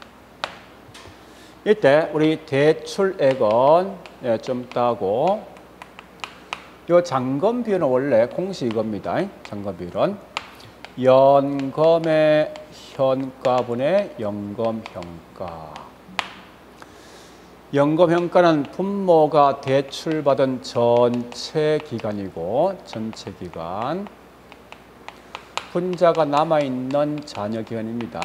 이때 우리 대출액은 예, 좀 따고 이 잔금 비율은 원래 공식 이겁니다. 잔금 비율은 연금의 현가분의 연금 현가. 연금 현가는 부모가 대출받은 전체 기간이고 전체 기간. 분자가 남아있는 잔여 기간입니다.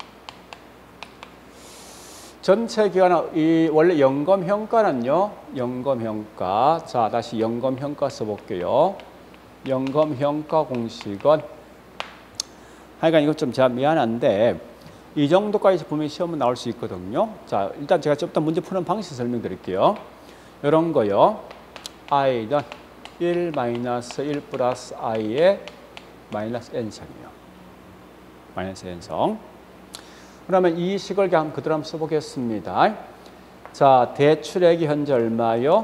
전체 기간은 이 원래 연금 현가는요. 연금 현가. 자, 다시 연금 현가 써볼게요. 연금 현가 공식은 하여간 이거 좀 제가 미안한데 이 정도까지 보면 시험은 나올 수 있거든요. 자, 일단 제가 좀 더 문제 푸는 방식 설명드릴게요. 이런 거요. i는 일 마이너스 일 플러스 i의 마이너스 n성이에요. 마이너스 n성. 그러면 이 식을 그냥 그대로 한번 써보겠습니다. 자, 대출액이 현재 얼마요?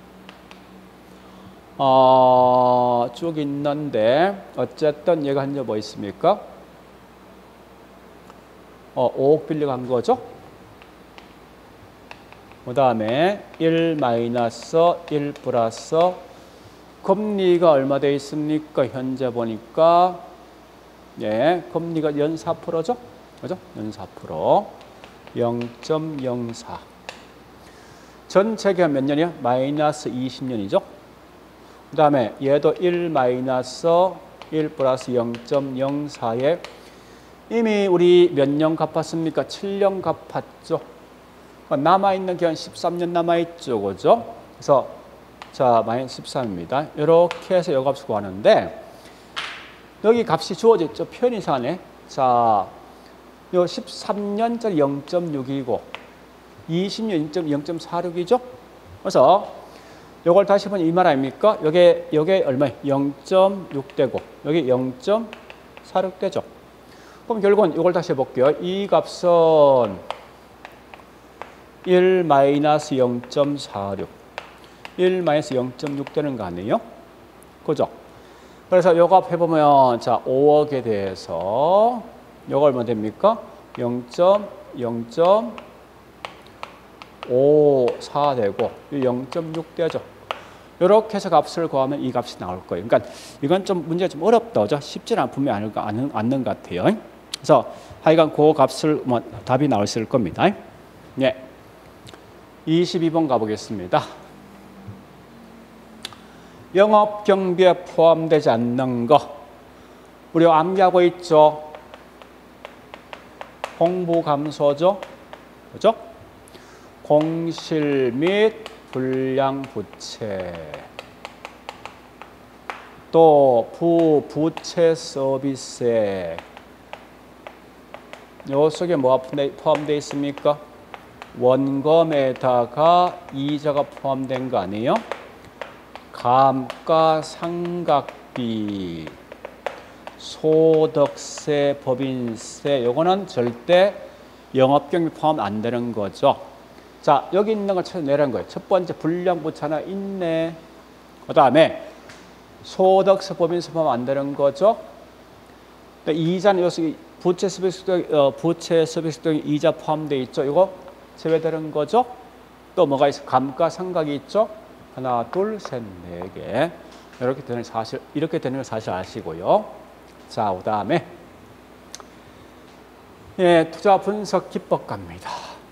어, 쭉 있는데 어쨌든 얘가 현재 뭐 있습니까? 어, 오억 빌려간 거죠. 그 다음에 일 마이너스 일 플러스 금리가 얼마 돼 있습니까? 현재 보니까 예, 금리가 연 사 퍼센트죠. 그죠? 연 사 퍼센트. 영 점 영사. 전체 기간 몇 년이야? 마이너스 이십 년이죠. 그 다음에 얘도 일 마이너스 일 플러스 영 점 영사에 이미 우리 몇 년 갚았습니까? 칠 년 갚았죠. 남아있는 기간 십삼 년 남아있죠. 그죠? 그래서 자, 마이너스 십삼입니다. 이렇게 해서 이 값을 구하는데 여기 값이 주어졌죠. 표현 이상하네. 자, 요 십삼 년짜리 영 점 육이고 이십 년 영 점 사육이죠. 그래서 요걸 다시 보면 이 말 아닙니까? 요게 요게 얼마예요? 영 점 육 되고 여기 영 점 사육 되죠. 그럼 결국은 이걸 다시 해볼게요. 이 값은 일 마이너스 영 점 사육. 일 마이너스 영 점 육 되는 거 아니에요? 그죠? 그래서 요 값 해보면 자, 오억에 대해서 요거 얼마 됩니까? 영 점 영오사 되고 영 점 육 되죠. 이렇게 해서 값을 구하면 이 값이 나올 거예요. 그러니까 이건 좀 문제가 좀 어렵다, 그죠? 쉽지는 분명히 않은, 않는 것 같아요. 그래서 하여간 그 값을 뭐 답이 나올 수 있을 겁니다. 예. 이십이 번 가보겠습니다. 영업 경비에 포함되지 않는 거 우리 암기하고 있죠. 홍보 감소죠, 그죠? 공실 및 불량 부채, 또 부 부채 서비스에 요 속에 뭐가 포함되어 있습니까? 원금에다가 이자가 포함된 거 아니에요? 감가상각비, 소득세, 법인세, 요거는 절대 영업경비 포함 안 되는 거죠. 자, 여기 있는 걸 찾아내라는 거예요. 첫 번째 불량부채 하나 있네. 그 다음에 소득세, 법인세 포함 안 되는 거죠. 이자는 여기 부채 서비스 등 어, 부채 서비스 등 이자 포함되어 있죠. 이거 제외되는 거죠. 또 뭐가 있어? 감가상각이 있죠. 하나, 둘, 셋, 네 개. 이렇게 되는 사실, 이렇게 되는 걸 사실 아시고요. 자, 그 다음에 예, 투자 분석 기법 갑니다.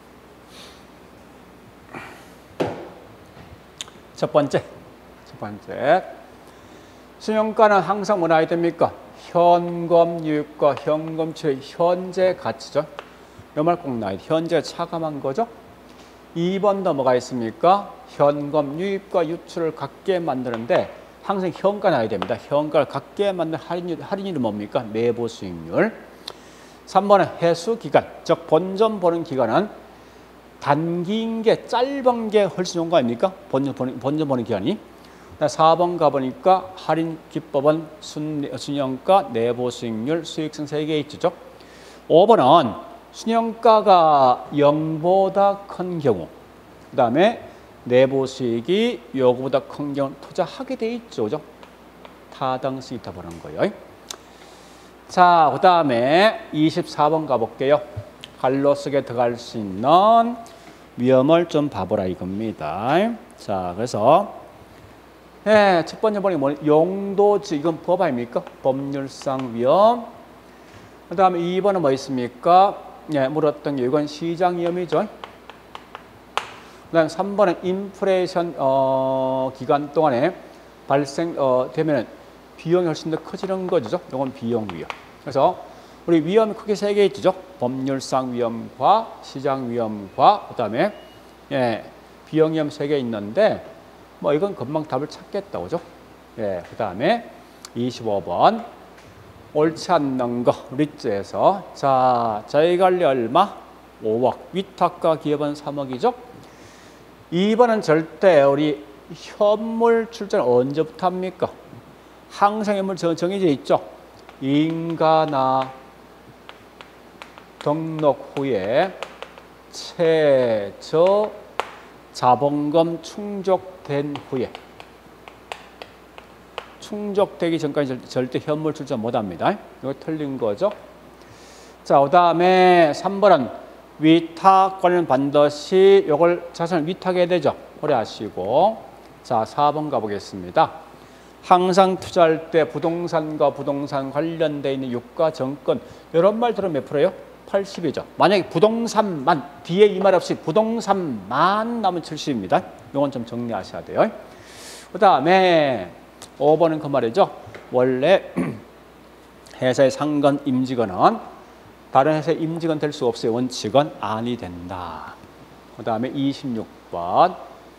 첫 번째, 첫 번째, 신용가는 항상 뭐라 해야 됩니까? 현금 유입과 현금 출입, 현재 가치죠. 이 말 꼭 나와야 돼. 현재 차감한 거죠. 이 번도 뭐가 있습니까? 현금 유입과 유출을 같게 만드는데 항상 현가 나와야 됩니다. 현가를 같게 만드는 할인율, 할인율이 뭡니까? 매보 수익률. 삼 번은 해수 기간, 즉 본전 보는 기간은 단기인 게 짧은 게 훨씬 좋은 거 아닙니까? 본전 보는, 본전 보는 기간이. 사 번 가보니까 할인 기법은 순, 순영가, 내보 수익률, 수익성 세 개 있죠. 오 번은 순영가가 영보다 큰 경우, 그 다음에 내보 수익이 요거보다 큰 경우 투자하게 돼 있죠, 그죠? 타당성이 있다 보는 거예요. 자, 그 다음에 이십사 번 가볼게요. 갈로 속에 들어갈 수 있는 위험을 좀 봐보라 이겁니다. 자, 그래서 예, 첫 번째 보니 뭐 용도지, 이건 법 아닙니까? 법률상 위험. 그 다음에 이 번은 뭐 있습니까? 예, 물었던 게 이건 시장 위험이죠. 그 다음에 삼 번은 인플레이션 어, 기간 동안에 발생 어, 되면 비용이 훨씬 더 커지는 거죠. 이건 비용 위험. 그래서 우리 위험이 크게 세 개 있죠. 법률상 위험과 시장 위험과 그 다음에 예, 비용 위험 세 개 있는데 뭐 이건 금방 답을 찾겠다, 그죠? 예, 그 다음에 이십오 번 옳지 않는 거 리츠에서 자, 자기관리 얼마? 오억, 위탁과 기업은 삼억이죠. 이 번은 절대 우리 현물 출자는 언제부터 합니까? 항상 현물 정해져 있죠. 인가나 등록 후에 최저 자본금 충족된 후에, 충족되기 전까지 절대 현물 출자 못합니다. 이거 틀린 거죠. 자, 그 다음에 삼 번은 위탁권은 반드시 이걸 자산을 위탁해야 되죠. 오래 하시고. 자, 사 번 가보겠습니다. 항상 투자할 때 부동산과 부동산 관련돼 있는 유가 정권, 이런 말 들으면 몇 프로예요? 팔십이죠. 만약에 부동산만, 뒤에 이 말 없이 부동산만 나면 칠십입니다. 이건 좀 정리하셔야 돼요. 그 다음에 오 번은 그 말이죠. 원래 회사의 상권 임직원은 다른 회사의 임직원 될 수 없어요. 원칙은 아니 된다. 그 다음에 이십육 번.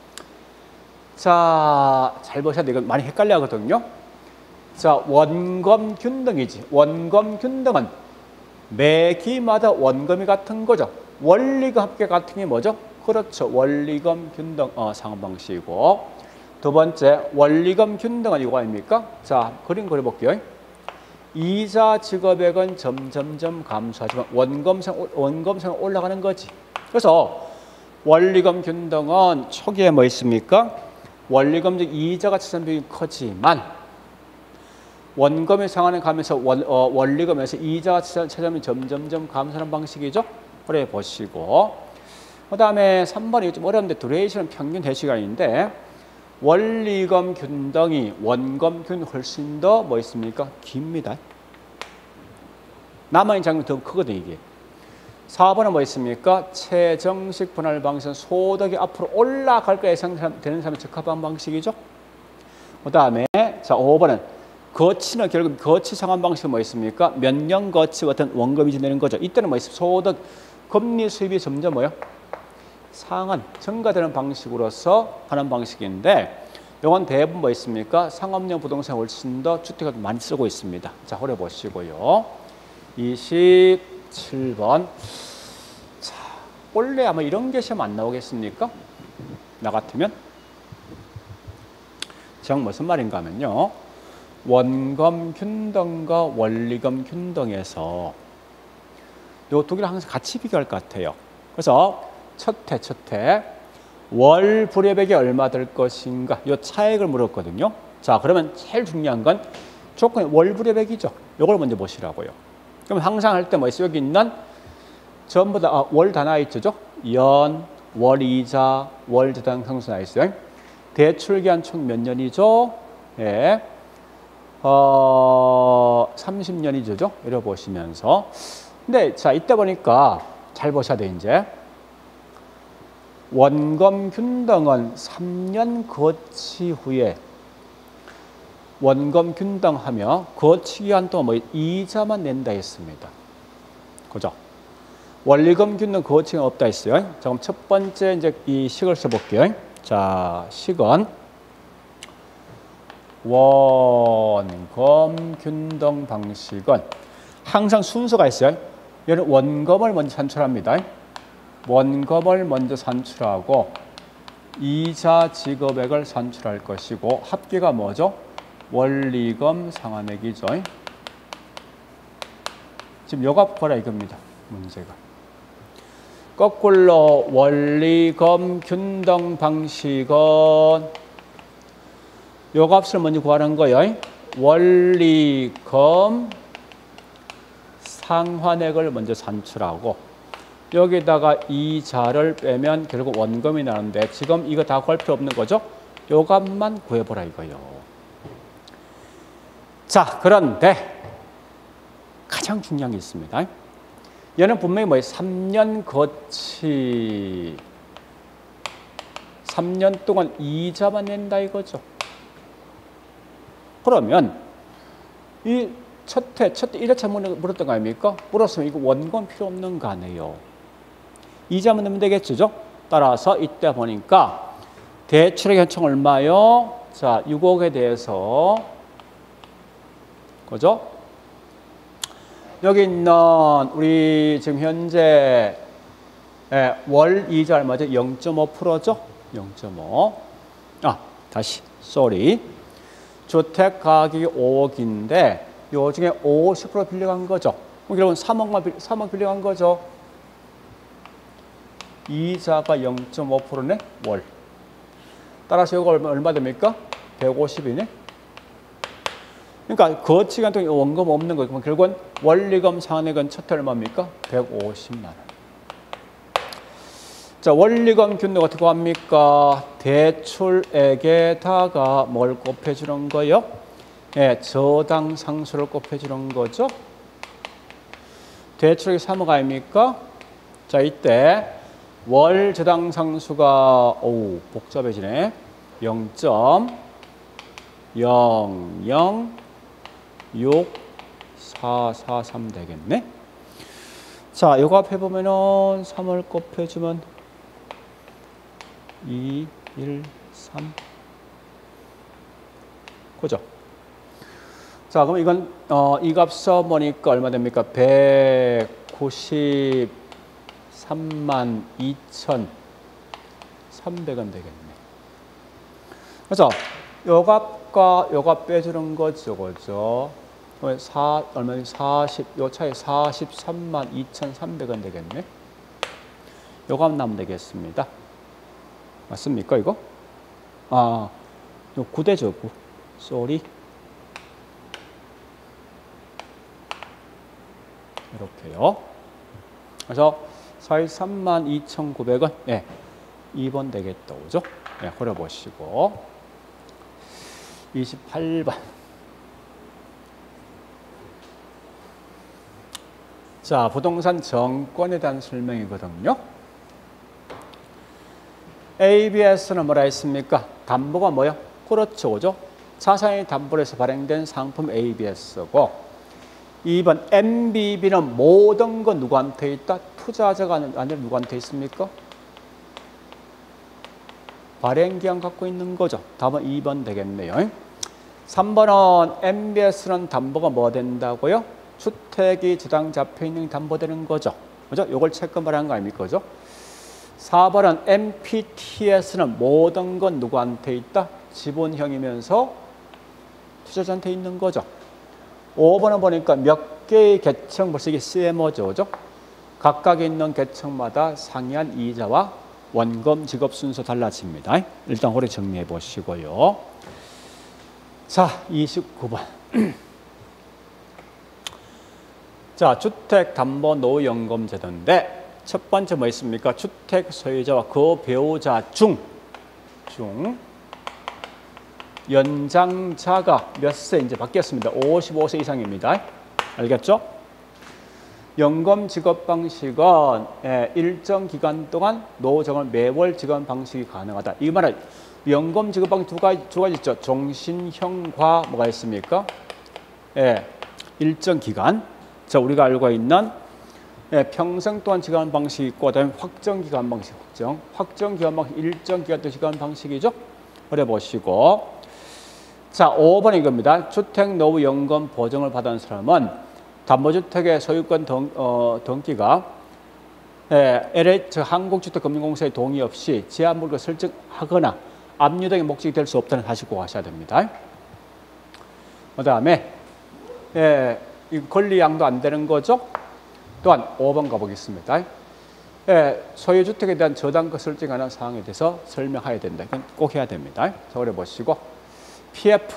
자, 잘 보셔야 돼요. 이건 많이 헷갈려 하거든요. 자, 원금 균등이지. 원금 균등은 매기마다 원금이 같은 거죠. 원리금 합계 같은 게 뭐죠? 그렇죠. 원리금 균등 어, 상환 방식이고. 두 번째, 원리금 균등은 이거 아닙니까? 자, 그림 그려볼게요. 이자 지급액은 점점점 감소하지만 원금상, 원금상 올라가는 거지. 그래서 원리금 균등은 초기에 뭐 있습니까? 원리금 즉 이자가 차지하는 비율이 크지만 원금의 상한에 가면서 원, 어, 원리금에서 이자가 차지하면 점점점 감소하는 방식이죠. 그래 보시고. 그 다음에 삼 번이 좀 어려운데 두레이션은 평균 대시간인데 원리금 균등이 원금균 훨씬 더 뭐 있습니까? 깁니다. 남아있는 장면이 더 크거든 이게. 사 번은 뭐 있습니까? 최정식 분할 방식은 소득이 앞으로 올라갈 거 예상되는 사람이 적합한 방식이죠. 그 다음에 자 오 번은 거치는 결국 거치 상환 방식은 뭐 있습니까? 몇 년 거치 어떤 원금이 지내는 거죠. 이때는 뭐 있습니까? 소득 금리 수입이 점점 뭐요? 상한 증가되는 방식으로서 하는 방식인데 이건 대부분 뭐 있습니까? 상업용 부동산 훨씬 더 주택을 많이 쓰고 있습니다. 자, 허려 보시고요. 이십칠 번. 자, 원래 아마 이런 게 시험 안 나오겠습니까? 나 같으면. 정 무슨 말인가 하면요. 원금 균등과 원리금 균등에서 요 두 개를 항상 같이 비교할 것 같아요. 그래서 첫 해, 첫 해. 월 불예백이 얼마 될 것인가? 요 차액을 물었거든요. 자, 그러면 제일 중요한 건 조건이 월 불예백이죠. 요걸 먼저 보시라고요. 그럼 항상 할 때 뭐 있어요? 여기 있는 전부 다 아, 월 다 나와 있죠. 연, 월 이자, 월 저당 상수 나와 있어요. 대출 기한 총 몇 년이죠? 예. 어, 삼십 년이죠. 이래 보시면서. 근데 자, 이때 보니까 잘 보셔야 돼, 이제. 원금 균등은 삼 년 거치 후에 원금 균등하며 거치 기한 동안 뭐 이자만 낸다 했습니다. 그죠? 원리금 균등 거치 기한 없다 했어요. 자, 그럼 첫 번째 이제 이 식을 써볼게요. 자, 식은 원금 균등 방식은 항상 순서가 있어요. 얘는 원금을 먼저 산출합니다. 원금을 먼저 산출하고 이자 지급액을 산출할 것이고 합계가 뭐죠? 원리금 상환액이죠. 지금 요값 구하라 이겁니다. 문제가. 거꾸로 원리금 균등 방식은 요 값을 먼저 구하는 거예요. 원리금 상환액을 먼저 산출하고 여기다가 이자를 빼면 결국 원금이 나는데 지금 이거 다 구할 필요 없는 거죠? 요 값만 구해보라 이거요. 자, 그런데 가장 중요한 게 있습니다. 얘는 분명히 뭐예요? 삼 년 거치 삼 년 동안 이자만 낸다 이거죠. 그러면 이 첫 회, 첫 일 회차 물었던 거 아닙니까? 물었으면 이거 원금 필요 없는 거 아니에요. 이자만 넣으면 되겠죠? 따라서 이때 보니까 대출의 현청 얼마요? 자, 육억에 대해서 그죠? 여기 있는 우리 지금 현재 예, 월 이자 얼마죠? 영 점 오 퍼센트죠? 영 점 오. 아, 다시. 쏘리. 주택 가격이 오억인데 요 중에 오십 퍼센트 빌려간 거죠. 그럼 결국은 삼억만 빌, 삼억 빌려간 거죠. 이자가 영 점 오 퍼센트네, 월. 따라서 이거 얼마, 얼마 됩니까? 백오십이네. 그러니까 거치기간 동안 원금 없는 거. 그럼 결국은 원리금 상환액은 첫 해 얼마입니까? 백오십만 원. 자, 원리금 균등 어떻게 합니까? 대출액에다가 뭘 곱해주는 거요? 예, 저당 상수를 곱해주는 거죠. 대출액이 삼억 아닙니까? 자, 이때 월 저당 상수가 오 복잡해지네. 영 점 영영육사사삼 되겠네. 자, 이거 앞에 보면은 삼을 곱해주면 이, 일, 삼. 그죠? 자, 그럼 이건 어, 이 값 써보니까 얼마 됩니까? 백구십삼만 이천삼백 원 되겠네. 그래서 요 값과 요 값 빼주는 거죠, 그죠? 사 얼마니 사십 요 차이 사십삼만 이천삼백 원 되겠네. 요 값 나면 되겠습니다. 맞습니까, 이거? 아, 요 구 대죠, 구. 쏘리. 이렇게요. 그래서 사십삼만 이천구백 원. 네. 이 번 되겠다, 그죠? 네, 걸어보시고. 이십팔 번. 자, 부동산 정권에 대한 설명이거든요. 에이비에스는 뭐라 했습니까? 담보가 뭐요? 그렇죠, 그죠? 자산이 담보로 해서 발행된 상품 에이비에스고, 이 번 엠비비는 모든 건 누구한테 있다? 투자자가 아니라 누구한테 있습니까? 발행기한 갖고 있는 거죠. 답은 이 번 되겠네요. 삼 번은 엠비에스는 담보가 뭐 된다고요? 주택이 저당 잡혀 있는 담보되는 거죠. 그죠? 요걸 체크 말하는 거 아닙니까? 그죠? 사 번은 엠피티에스는 모든 건 누구한테 있다? 지분형이면서 투자자한테 있는 거죠. 오 번은 보니까 몇 개의 계층, 벌써 이게 씨엠오죠. 그죠? 각각 있는 계층마다 상이한 이자와 원금 지급 순서 달라집니다. 일단 오래 정리해 보시고요. 자, 이십구 번. 자, 주택담보노후연금제도인데 첫 번째 뭐 있습니까? 주택 소유자와 그 배우자 중, 중 연장자가 몇 세 이제 바뀌었습니다. 오십오 세 이상입니다. 알겠죠? 연금 지급 방식은 일정 기간 동안 노후정을 매월 지급 방식이 가능하다. 이 말은 연금 지급 방식 두 가지, 두 가지 있죠. 종신형과 뭐가 있습니까? 예, 일정 기간. 자, 우리가 알고 있는 예, 평생 동안 지급하는 방식이 있고, 그다음에 확정 기간 방식, 확정. 확정 기간 방식, 일정 기간 동안 지급하는 방식이죠. 그래 보시고. 자, 오 번 이겁니다. 주택 노후 연금 보증을 받은 사람은 담보주택의 소유권 등, 어, 등기가 예, 엘에이치 한국주택금융공사의 동의 없이 제한물과 설정하거나 압류 등의 목적이 될 수 없다는 사실 꼭 하셔야 됩니다. 그 다음에 예, 이 권리양도 안 되는 거죠. 또한 오 번 가보겠습니다. 예, 소유주택에 대한 저당가 설정하는 사항에 대해서 설명해야 된다. 이건 꼭 해야 됩니다. 자, 그래 보시고 피에프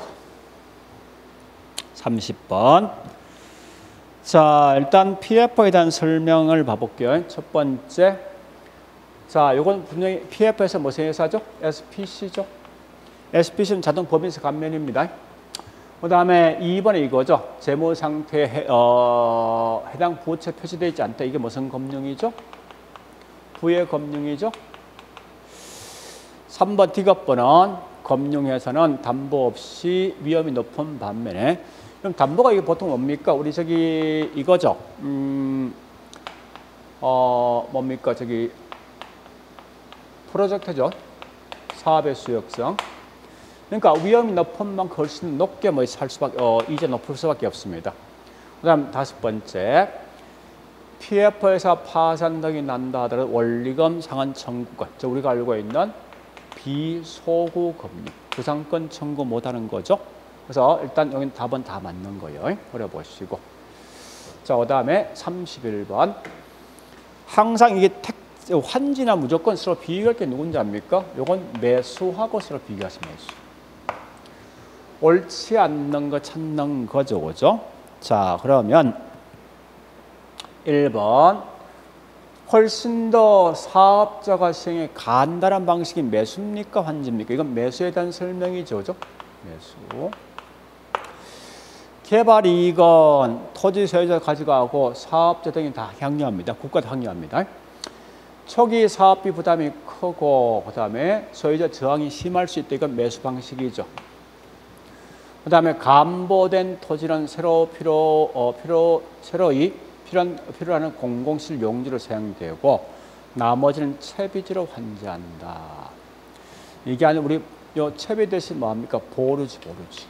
삼십 번. 자, 일단 피에프에 대한 설명을 봐볼게요. 첫 번째. 자, 요건 분명히 피에프에서 무슨 회사죠? 에스피씨죠. 에스피씨는 자동 법인세 감면입니다. 그 다음에 이 번에 이거죠. 재무 상태에 해, 어, 해당 부채 표시되어 있지 않다. 이게 무슨 금융이죠? 부의 금융이죠. 삼 번 D급번은 금융회사는 담보 없이 위험이 높은 반면에, 그럼 담보가 이게 보통 뭡니까? 우리 저기 이거죠. 음, 어, 뭡니까? 저기 프로젝트죠. 사업의 수익성. 그러니까 위험이 높은 만큼 훨씬 높게 뭐 살 수밖에, 어, 이제 높을 수밖에 없습니다. 그다음 다섯 번째, 피에프에서 파산 등이 난다 하더라도 원리금 상환 청구권. 저 우리가 알고 있는 비소구 금리, 부상권 청구 못하는 거죠. 그래서 일단 여기는 답은 다 맞는 거예요. 그래 보시고. 자, 그다음에 삼십일 번. 항상 이게 택, 환지나 무조건 서로 비교할 게 누군지 압니까? 요건 매수하고 서로 비교하시면 매수. 옳지 않는 거 찾는 거죠, 그죠? 자, 그러면 일 번. 훨씬 더 사업자가 시행해 간단한 방식이 매수입니까? 환지입니까? 이건 매수에 대한 설명이죠, 그죠? 매수. 개발 이익은 토지 소유자가 가져가고 사업자 등이 다 향유합니다. 국가도 향유합니다. 초기 사업비 부담이 크고 그다음에 소유자 저항이 심할 수 있다. 이건 매수 방식이죠. 그다음에 감보된 토지는 새로 필요 어, 필요 새로이 필요한 필요한 공공실 용지로 사용되고 나머지는 채비지로 환지한다. 이게 아니라 우리 요 채비 대신 뭐합니까? 보루지 보루지.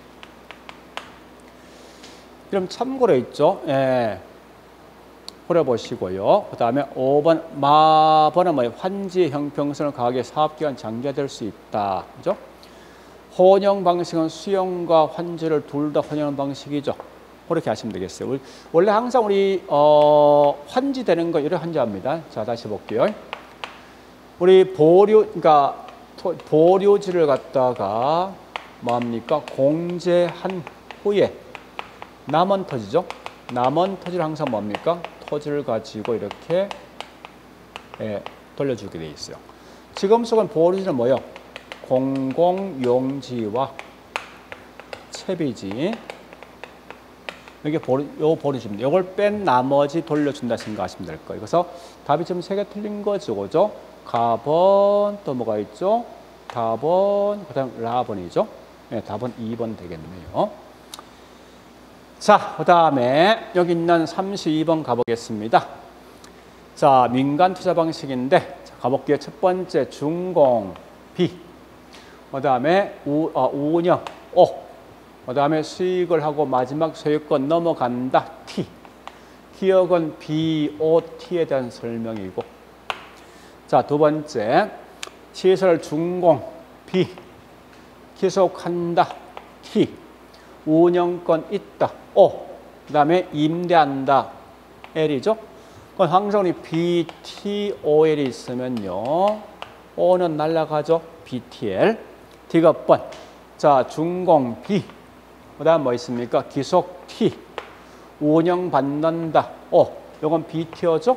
그럼 참고로 있죠. 예. 그래 보시고요. 그 다음에 오 번 마번은 뭐 환지 형평성을 가하게 사업기간 장기화될 수 있다. 그죠? 혼용 방식은 수용과 환지를 둘 다 혼용하는 방식이죠. 그렇게 하시면 되겠어요. 원래 항상 우리 어, 환지되는 거 이렇게 환지합니다. 자, 다시 볼게요. 우리 보류, 그러니까 보류지를 갖다가 뭐합니까? 공제한 후에 남은 토지죠. 남은 토지를 항상 뭡니까? 토지를 가지고 이렇게 예, 돌려주게 돼 있어요. 지금 속은 보류지는 뭐요? 공공용지와 채비지. 여기 보리, 요 버리시면 돼요. 요걸 뺀 나머지 돌려준다 생각하시면 될 거예요. 그래서 답이 지금 세 개 틀린 거죠. 그죠? 가번, 또 뭐가 있죠? 다번, 그 다음 라번이죠. 네, 답은 이 번 되겠네요. 자, 그 다음에 여기 있는 삼십이 번 가보겠습니다. 자, 민간 투자 방식인데, 자, 가볼게요. 첫 번째, 준공, B. 그 다음에 우, 어, 운영, O. 그 다음에 수익을 하고 마지막 소유권 넘어간다, T. 기억은 B, O, T에 대한 설명이고. 자, 두 번째, 시설 준공, B. 기속한다, T. 운영권 있다, O. 그 다음에 임대한다, L이죠. 그럼 항상 우리 B, T, O, L이 있으면요. O는 날아가죠. B, T, L. D가 번. 자, 준공 B. 그 다음 뭐 있습니까? 기속 T. 운영받는다, O. 요건 B, T어죠.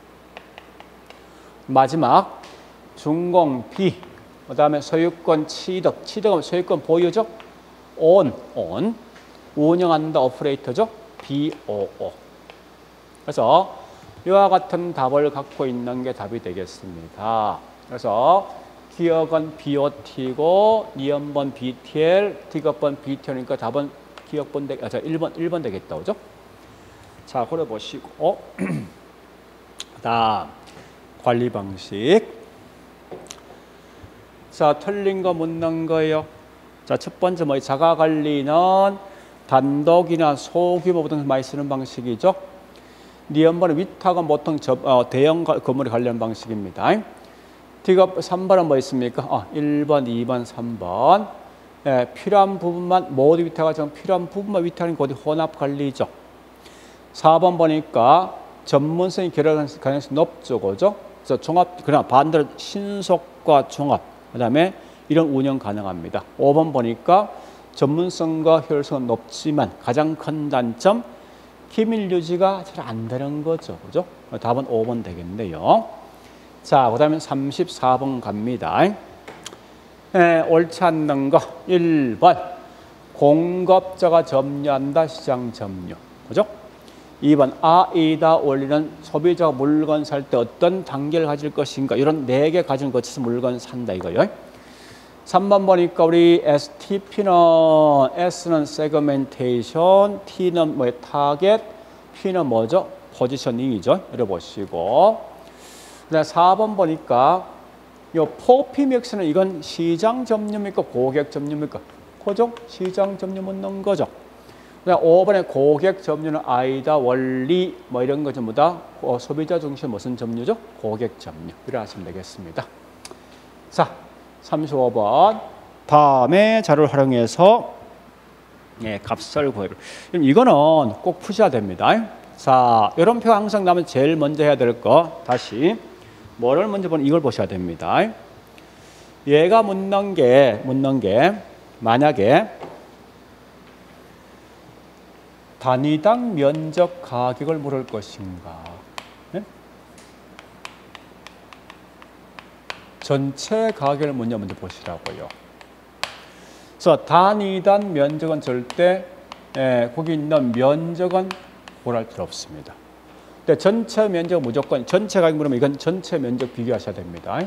마지막, 준공 B. 그 다음에 소유권 취득. 취득은 소유권 보유죠. on, on. 운영한다, 오퍼레이터죠. B, O, O. 그래서 이와 같은 답을 갖고 있는 게 답이 되겠습니다. 그래서 기억은 B, O, T고 니은번 B, T, L, D급번 B, T, L이니까 답은 기억번 되, 아, 자, 일 번, 일 번 되겠다, 그죠? 자, 그래 보시고. 그 다음, 관리 방식. 자, 틀린 거 묻는 거예요. 자, 첫 번째 뭐 자가 관리는 단독이나 소규모 부동산 많이 쓰는 방식이죠. 니은번은 위탁은 보통 저, 어, 대형 건물에 관련 방식입니다. D가 삼 번은 뭐 있습니까? 어, 일 번, 이 번, 삼 번. 예, 필요한 부분만 모두 위탁하지만 필요한 부분만 위탁하는 게 어디 혼합 관리죠. 사 번 보니까 전문성이 결합할 가능성이 높죠, 그죠? 그래서 종합, 그러나 반대로 신속과 종합, 그다음에 이런 운영 가능합니다. 오 번 보니까 전문성과 효율성은 높지만 가장 큰 단점 기밀 유지가 잘 안 되는 거죠, 그죠? 답은 오 번 되겠네요. 자, 그다음에 삼십사 번 갑니다. 예, 옳지 않는 거 일 번 공급자가 점유한다, 시장 점유, 그죠? 이 번 아이다 원리는 소비자가 물건 살 때 어떤 단계를 가질 것인가, 이런 네 개 가진 거쳐서 물건 산다 이거요. 삼 번 보니까 우리 에스티피는 S는 세그멘테이션, T는 뭐예요? 타겟, P는 뭐죠? 포지셔닝이죠. 이래 보시고. 그다음 사 번 보니까 요 포피맥스는 이건 시장 점유입니까? 고객 점유입니까? 그죠? 시장 점유 묻는 거죠. 그다음 오 번에 고객 점유는 아이다, 원리 뭐 이런 거 전부 다 소비자 중심 무슨 점유죠? 고객 점유. 이래 하시면 되겠습니다. 자, 삼십오 번 다음에 자료를 활용해서 예, 값을 구해라. 이거는 꼭 푸셔야 됩니다. 자, 이런 표 항상 나면 제일 먼저 해야 될 거 다시 뭐를 먼저 보는 이걸 보셔야 됩니다. 얘가 묻는 게 묻는 게 만약에 단위당 면적 가격을 물을 것인가, 네? 전체 가격을 먼저 먼저 보시라고요. 그래서 단위당 면적은 절대 예, 거기 있는 면적은 고려할 필요 없습니다. 근데 전체 면적 무조건 전체 가격 물으면 이건 전체 면적 비교하셔야 됩니다.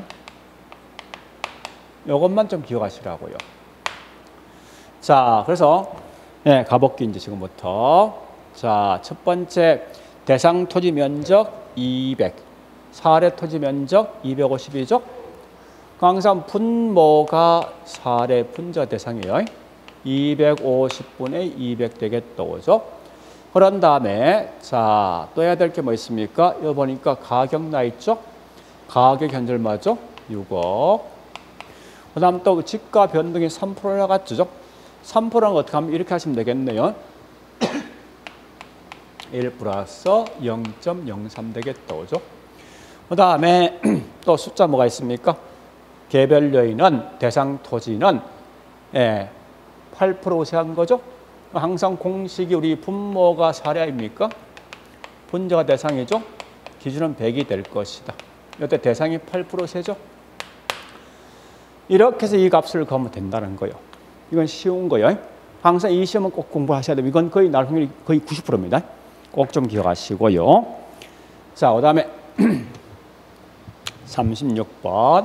이것만 좀 기억하시라고요. 자, 그래서 예, 가볼게 이제 지금부터. 자, 첫 번째 대상 토지 면적 이백, 사례 토지 면적 이백오십이죠. 항상 분모가 사례 분자 대상이에요. 이백오십 분의 이백 되겠다, 그죠? 그런 다음에 자, 또 해야 될 게 뭐 있습니까? 여기 보니까 가격 나 있죠? 가격 현재 얼마죠? 육억. 그 다음 또 지가 변동이 삼 퍼센트 나갔죠? 삼 퍼센트는 어떻게 하면 이렇게 하시면 되겠네요. 일 플러스 영 점 영삼 되겠다, 그죠? 그 다음에 또 숫자 뭐가 있습니까? 개별 요인은 대상 토지는 예, 팔 퍼센트 우세한 거죠? 항상 공식이 우리 분모가 사례입니까? 분자가 대상이죠? 기준은 백이 될 것이다. 이때 대상이 팔 퍼센트 세죠? 이렇게 해서 이 값을 구하면 된다는 거예요. 이건 쉬운 거예요. 항상 이 시험은 꼭 공부하셔야 됩니다. 이건 거의 날 확률이 거의 구십 퍼센트입니다. 꼭 좀 기억하시고요. 자, 그 다음에 삼십육 번.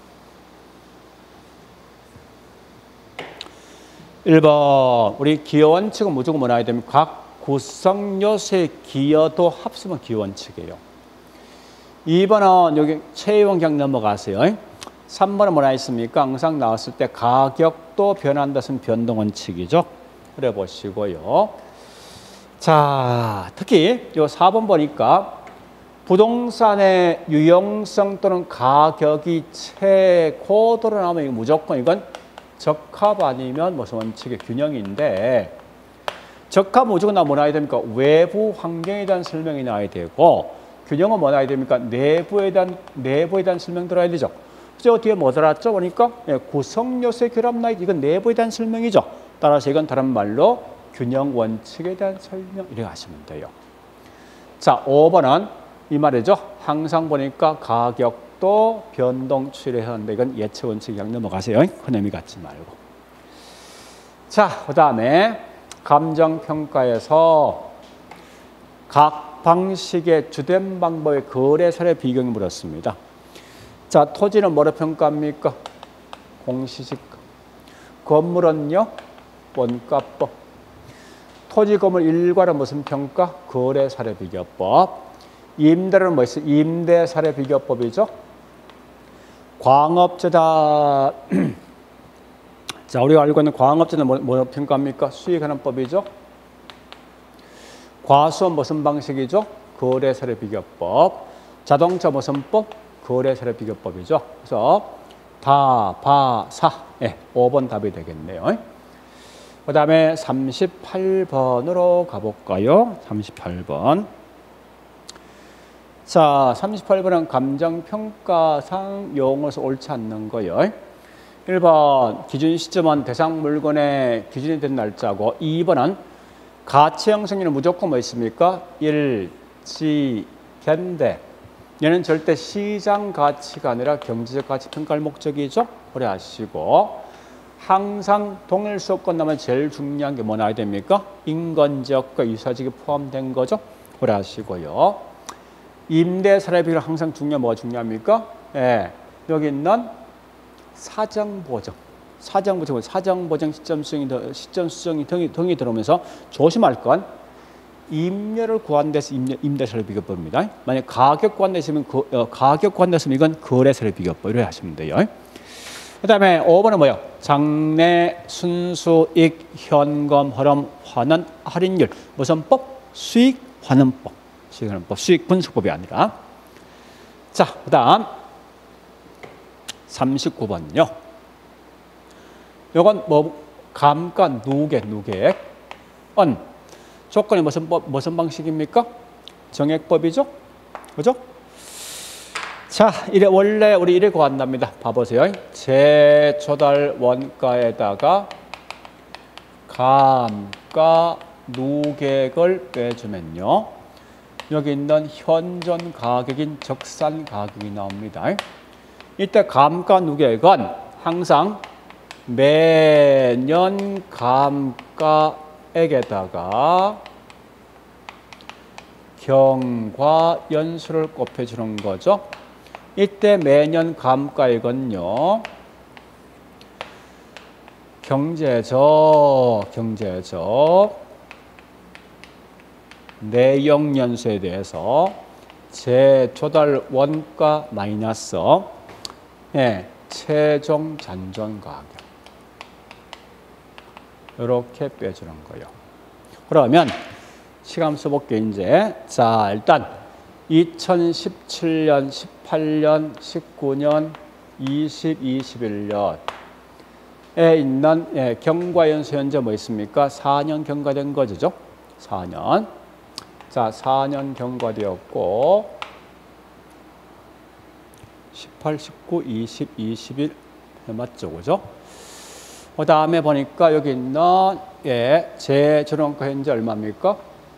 일 번. 우리 기여원칙은 무조건 뭐 나와야 됩니까? 각 구성요소의 기여도 합수면 기여원칙이에요. 이 번은 여기 최의원 그냥 넘어가세요. 삼 번은 뭐라 했습니까? 항상 나왔을 때 가격도 변한다 것은 변동원칙이죠. 그래 보시고요. 자, 특히 요 사 번 보니까 부동산의 유용성 또는 가격이 최고도로 나오면 이거 무조건 이건 적합 아니면 무슨 원칙의 균형인데, 적합 무조건 나 뭐 나와야 됩니까? 외부 환경에 대한 설명이 나와야 되고, 균형은 뭐 나와야 됩니까? 내부에 대한 내부에 대한 설명 들어야 되죠. 그래서 뒤에 뭐 들어왔죠? 보니까 예, 구성 요소의 결합 나이, 이건 내부에 대한 설명이죠. 따라서 이건 다른 말로 균형 원칙에 대한 설명, 이렇게 하시면 돼요. 자, 오 번은 이 말이죠. 항상 보니까 가격도 변동 추이하는데 이건 예측 원칙 그냥 넘어가세요. 큰 의미 갖지 말고. 자, 그 다음에 감정평가에서 각 방식의 주된 방법의 거래 사례 비교를 물었습니다. 자, 토지는 뭐로 평가합니까? 공시지가. 건물은요? 원가법. 토지 건물 일과는 무슨 평가? 거래 사례 비교법. 임대는 뭐 있어요? 임대 사례 비교법이죠. 광업재다. 자, 우리가 알고 있는 광업재는 뭐, 뭐 평가합니까? 수익하는 법이죠. 과수원 무슨 방식이죠? 거래 사례 비교법. 자동차 무슨 법? 거래 사례 비교법이죠. 그래서 다, 바, 사. 네, 오 번 답이 되겠네요. 그 다음에 삼십팔 번으로 가볼까요? 삼십팔 번. 자, 삼십팔 번은 감정평가상 용어에서 옳지 않는 거요. 일 번 기준 시점은 대상 물건의 기준이 된 날짜고, 이 번은 가치 형성에는 무조건 뭐 있습니까? 일치, 견대. 얘는 절대 시장 가치가 아니라 경제적 가치 평가할 목적이죠. 오래 하시고, 항상 동일 수업권 나면 제일 중요한 게 뭐 나와야 됩니까? 인건지역과 유사지역이 포함된 거죠. 오래 하시고요. 임대 사례 비율 항상 중요한 뭐가 중요합니까? 예, 여기 있는 사정 보정, 사정 보정, 사정 보정 시점 수정이 시점 수정이 등이, 등이 들어오면서 조심할 건 임대를 구한 데서 임대, 임대 사례 비교법입니다. 만약 가격 구한 데서면 그, 어, 가격 구한 데서면 이건 거래 사례 비교법 이렇게 하시면 돼요. 그다음에 오 번은 뭐요? 장래 순수익 현금 흐름 환원 할인율 무슨 법? 수익 환원법. 수익환원법, 수익 분석법이 아니라. 자, 그다음 삼십구 번요. 요건 뭐 감가 누계 누계 은 조건이 무슨 법 무슨 방식입니까? 정액법이죠, 그죠? 자, 이래 원래 우리 이래 구한답니다. 봐보세요. 재조달 원가에다가 감가 누계를 빼주면요, 여기 있는 현존 가격인 적산 가격이 나옵니다. 이때 감가 누계액은 항상 매년 감가액에다가 경과 연수를 곱해주는 거죠. 이때 매년 감가액은요, 경제적, 경제적 내역 연수에 대해서 재조달 원가 마이너스 예, 최종 잔존 가격 이렇게 빼주는 거예요. 그러면 시간 써볼게 이제. 자, 일단 이천십칠 년, 십팔 년, 십구 년, 이십, 이십일 년에 있는 예, 경과연수 현재 뭐 있습니까? 사 년 경과된 거죠. 사 년. 자, 사 년 경과되었고 십팔, 십구, 이십, 이십일 맞죠, 그죠? 그 다음에 보니까 여기 있는 예, 재조정가 현재 얼마입니까?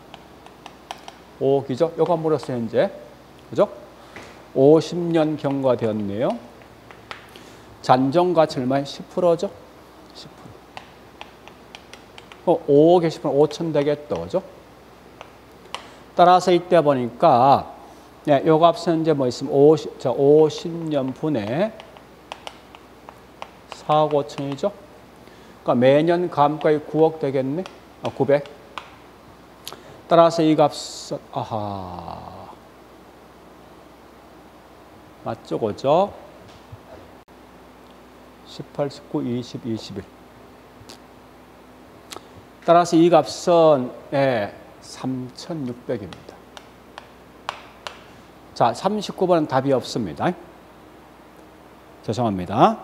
오기죠. 요거 물었어요 현재, 그죠? 오십 년 경과되었네요. 잔존 가치 얼마에 십 퍼센트죠? 십 퍼센트. 어, 오 게시판 오천 되겠다. 그죠? 따라서 이때 보니까 네, 요 값은 이제 뭐 있으면 오십, 자, 오십 년분의 사억 오천이죠. 그러니까 매년 감가액이 구억 되겠네. 아, 구백. 따라서 이 값은 아하. 맞죠? 그죠? 십팔, 십구, 이십, 이십일. 따라서 이 값은 네, 삼천육백입니다. 자, 삼십구 번은 답이 없습니다. 죄송합니다.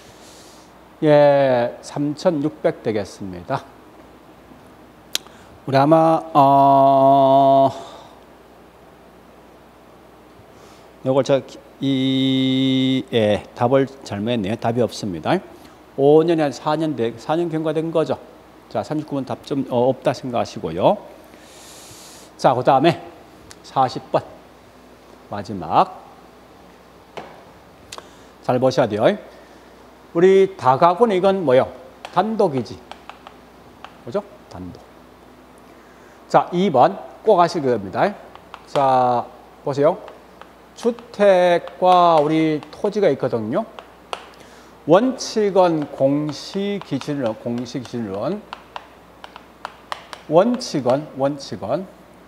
예, 삼천육백 되겠습니다. 우리 아마 어 요걸 제가 이 예, 답을 잘못했네요. 답이 없습니다. 오 년에 한 사 년 돼, 사 년 경과된 거죠. 자, 삼십구 번 답 좀 어, 없다 생각하시고요. 자, 그 다음에 사십 번 마지막 잘 보셔야 돼요. 우리 다가구는 이건 뭐요? 단독이지. 그죠? 단독. 자, 이 번 꼭 아실 겁니다. 자, 보세요. 주택과 우리 토지가 있거든요. 원칙은 공시 기준으로, 공시 기준으로는 원칙은, 원칙은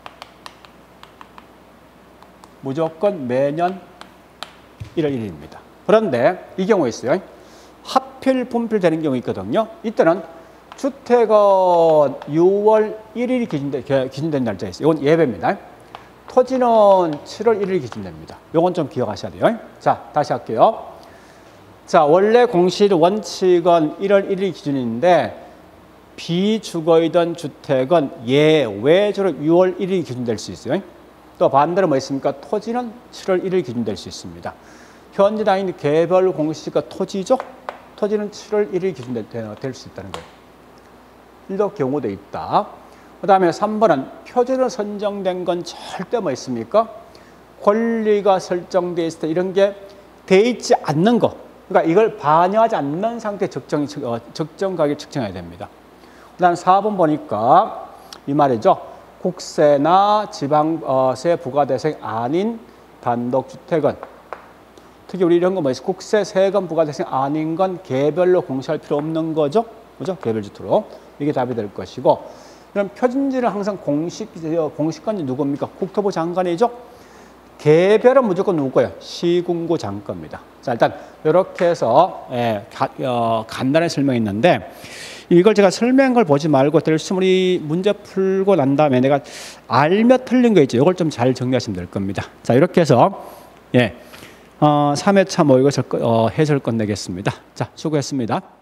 무조건 매년 일월 일 일입니다. 그런데 이 경우에 있어요. 하필 분필되는 경우 있거든요. 이때는 주택은 유월 일 일이 기준된, 기준된 날짜가 있어요. 이건 예배입니다. 토지는 칠월 일 일 기준됩니다. 이건 좀 기억하셔야 돼요. 자, 다시 할게요. 자, 원래 공시 원칙은 일월 일 일 기준인데 비주거이던 주택은 예외적으로 유월 일 일이 기준될 수 있어요. 또 반대로 뭐 있습니까? 토지는 칠월 일 일 기준될 수 있습니다. 현재 당연히 개별 공시가 토지죠. 토지는 칠월 일 일 기준될 수 있다는 거예요. 이런 경우도 있다. 그 다음에 삼 번은 표준으로 선정된 건 절대 뭐 있습니까? 권리가 설정되어 있을 때 이런 게 돼 있지 않는 거. 그러니까 이걸 반영하지 않는 상태 적정, 적정 가격 측정해야 됩니다. 그 다음 사 번 보니까 이 말이죠. 국세나 지방세 부과대상이 아닌 단독주택은 특히 우리 이런 거 뭐 있어요? 국세, 세금 부과대상이 아닌 건 개별로 공시할 필요 없는 거죠. 그죠? 개별주택으로. 이게 답이 될 것이고. 그럼 표준지는 항상 공식, 공식관이 누굽니까? 국토부 장관이죠? 개별은 무조건 누구예요? 시군구 장관입니다. 자, 일단 이렇게 해서 예, 가, 어, 간단하게 설명했는데 이걸 제가 설명한 걸 보지 말고 대충 우리 문제 풀고 난 다음에 내가 알면 틀린 거 있죠. 이걸 좀 잘 정리하시면 될 겁니다. 자, 이렇게 해서 예, 어, 삼 회차 모의고사 어, 해설 끝내겠습니다. 자, 수고했습니다.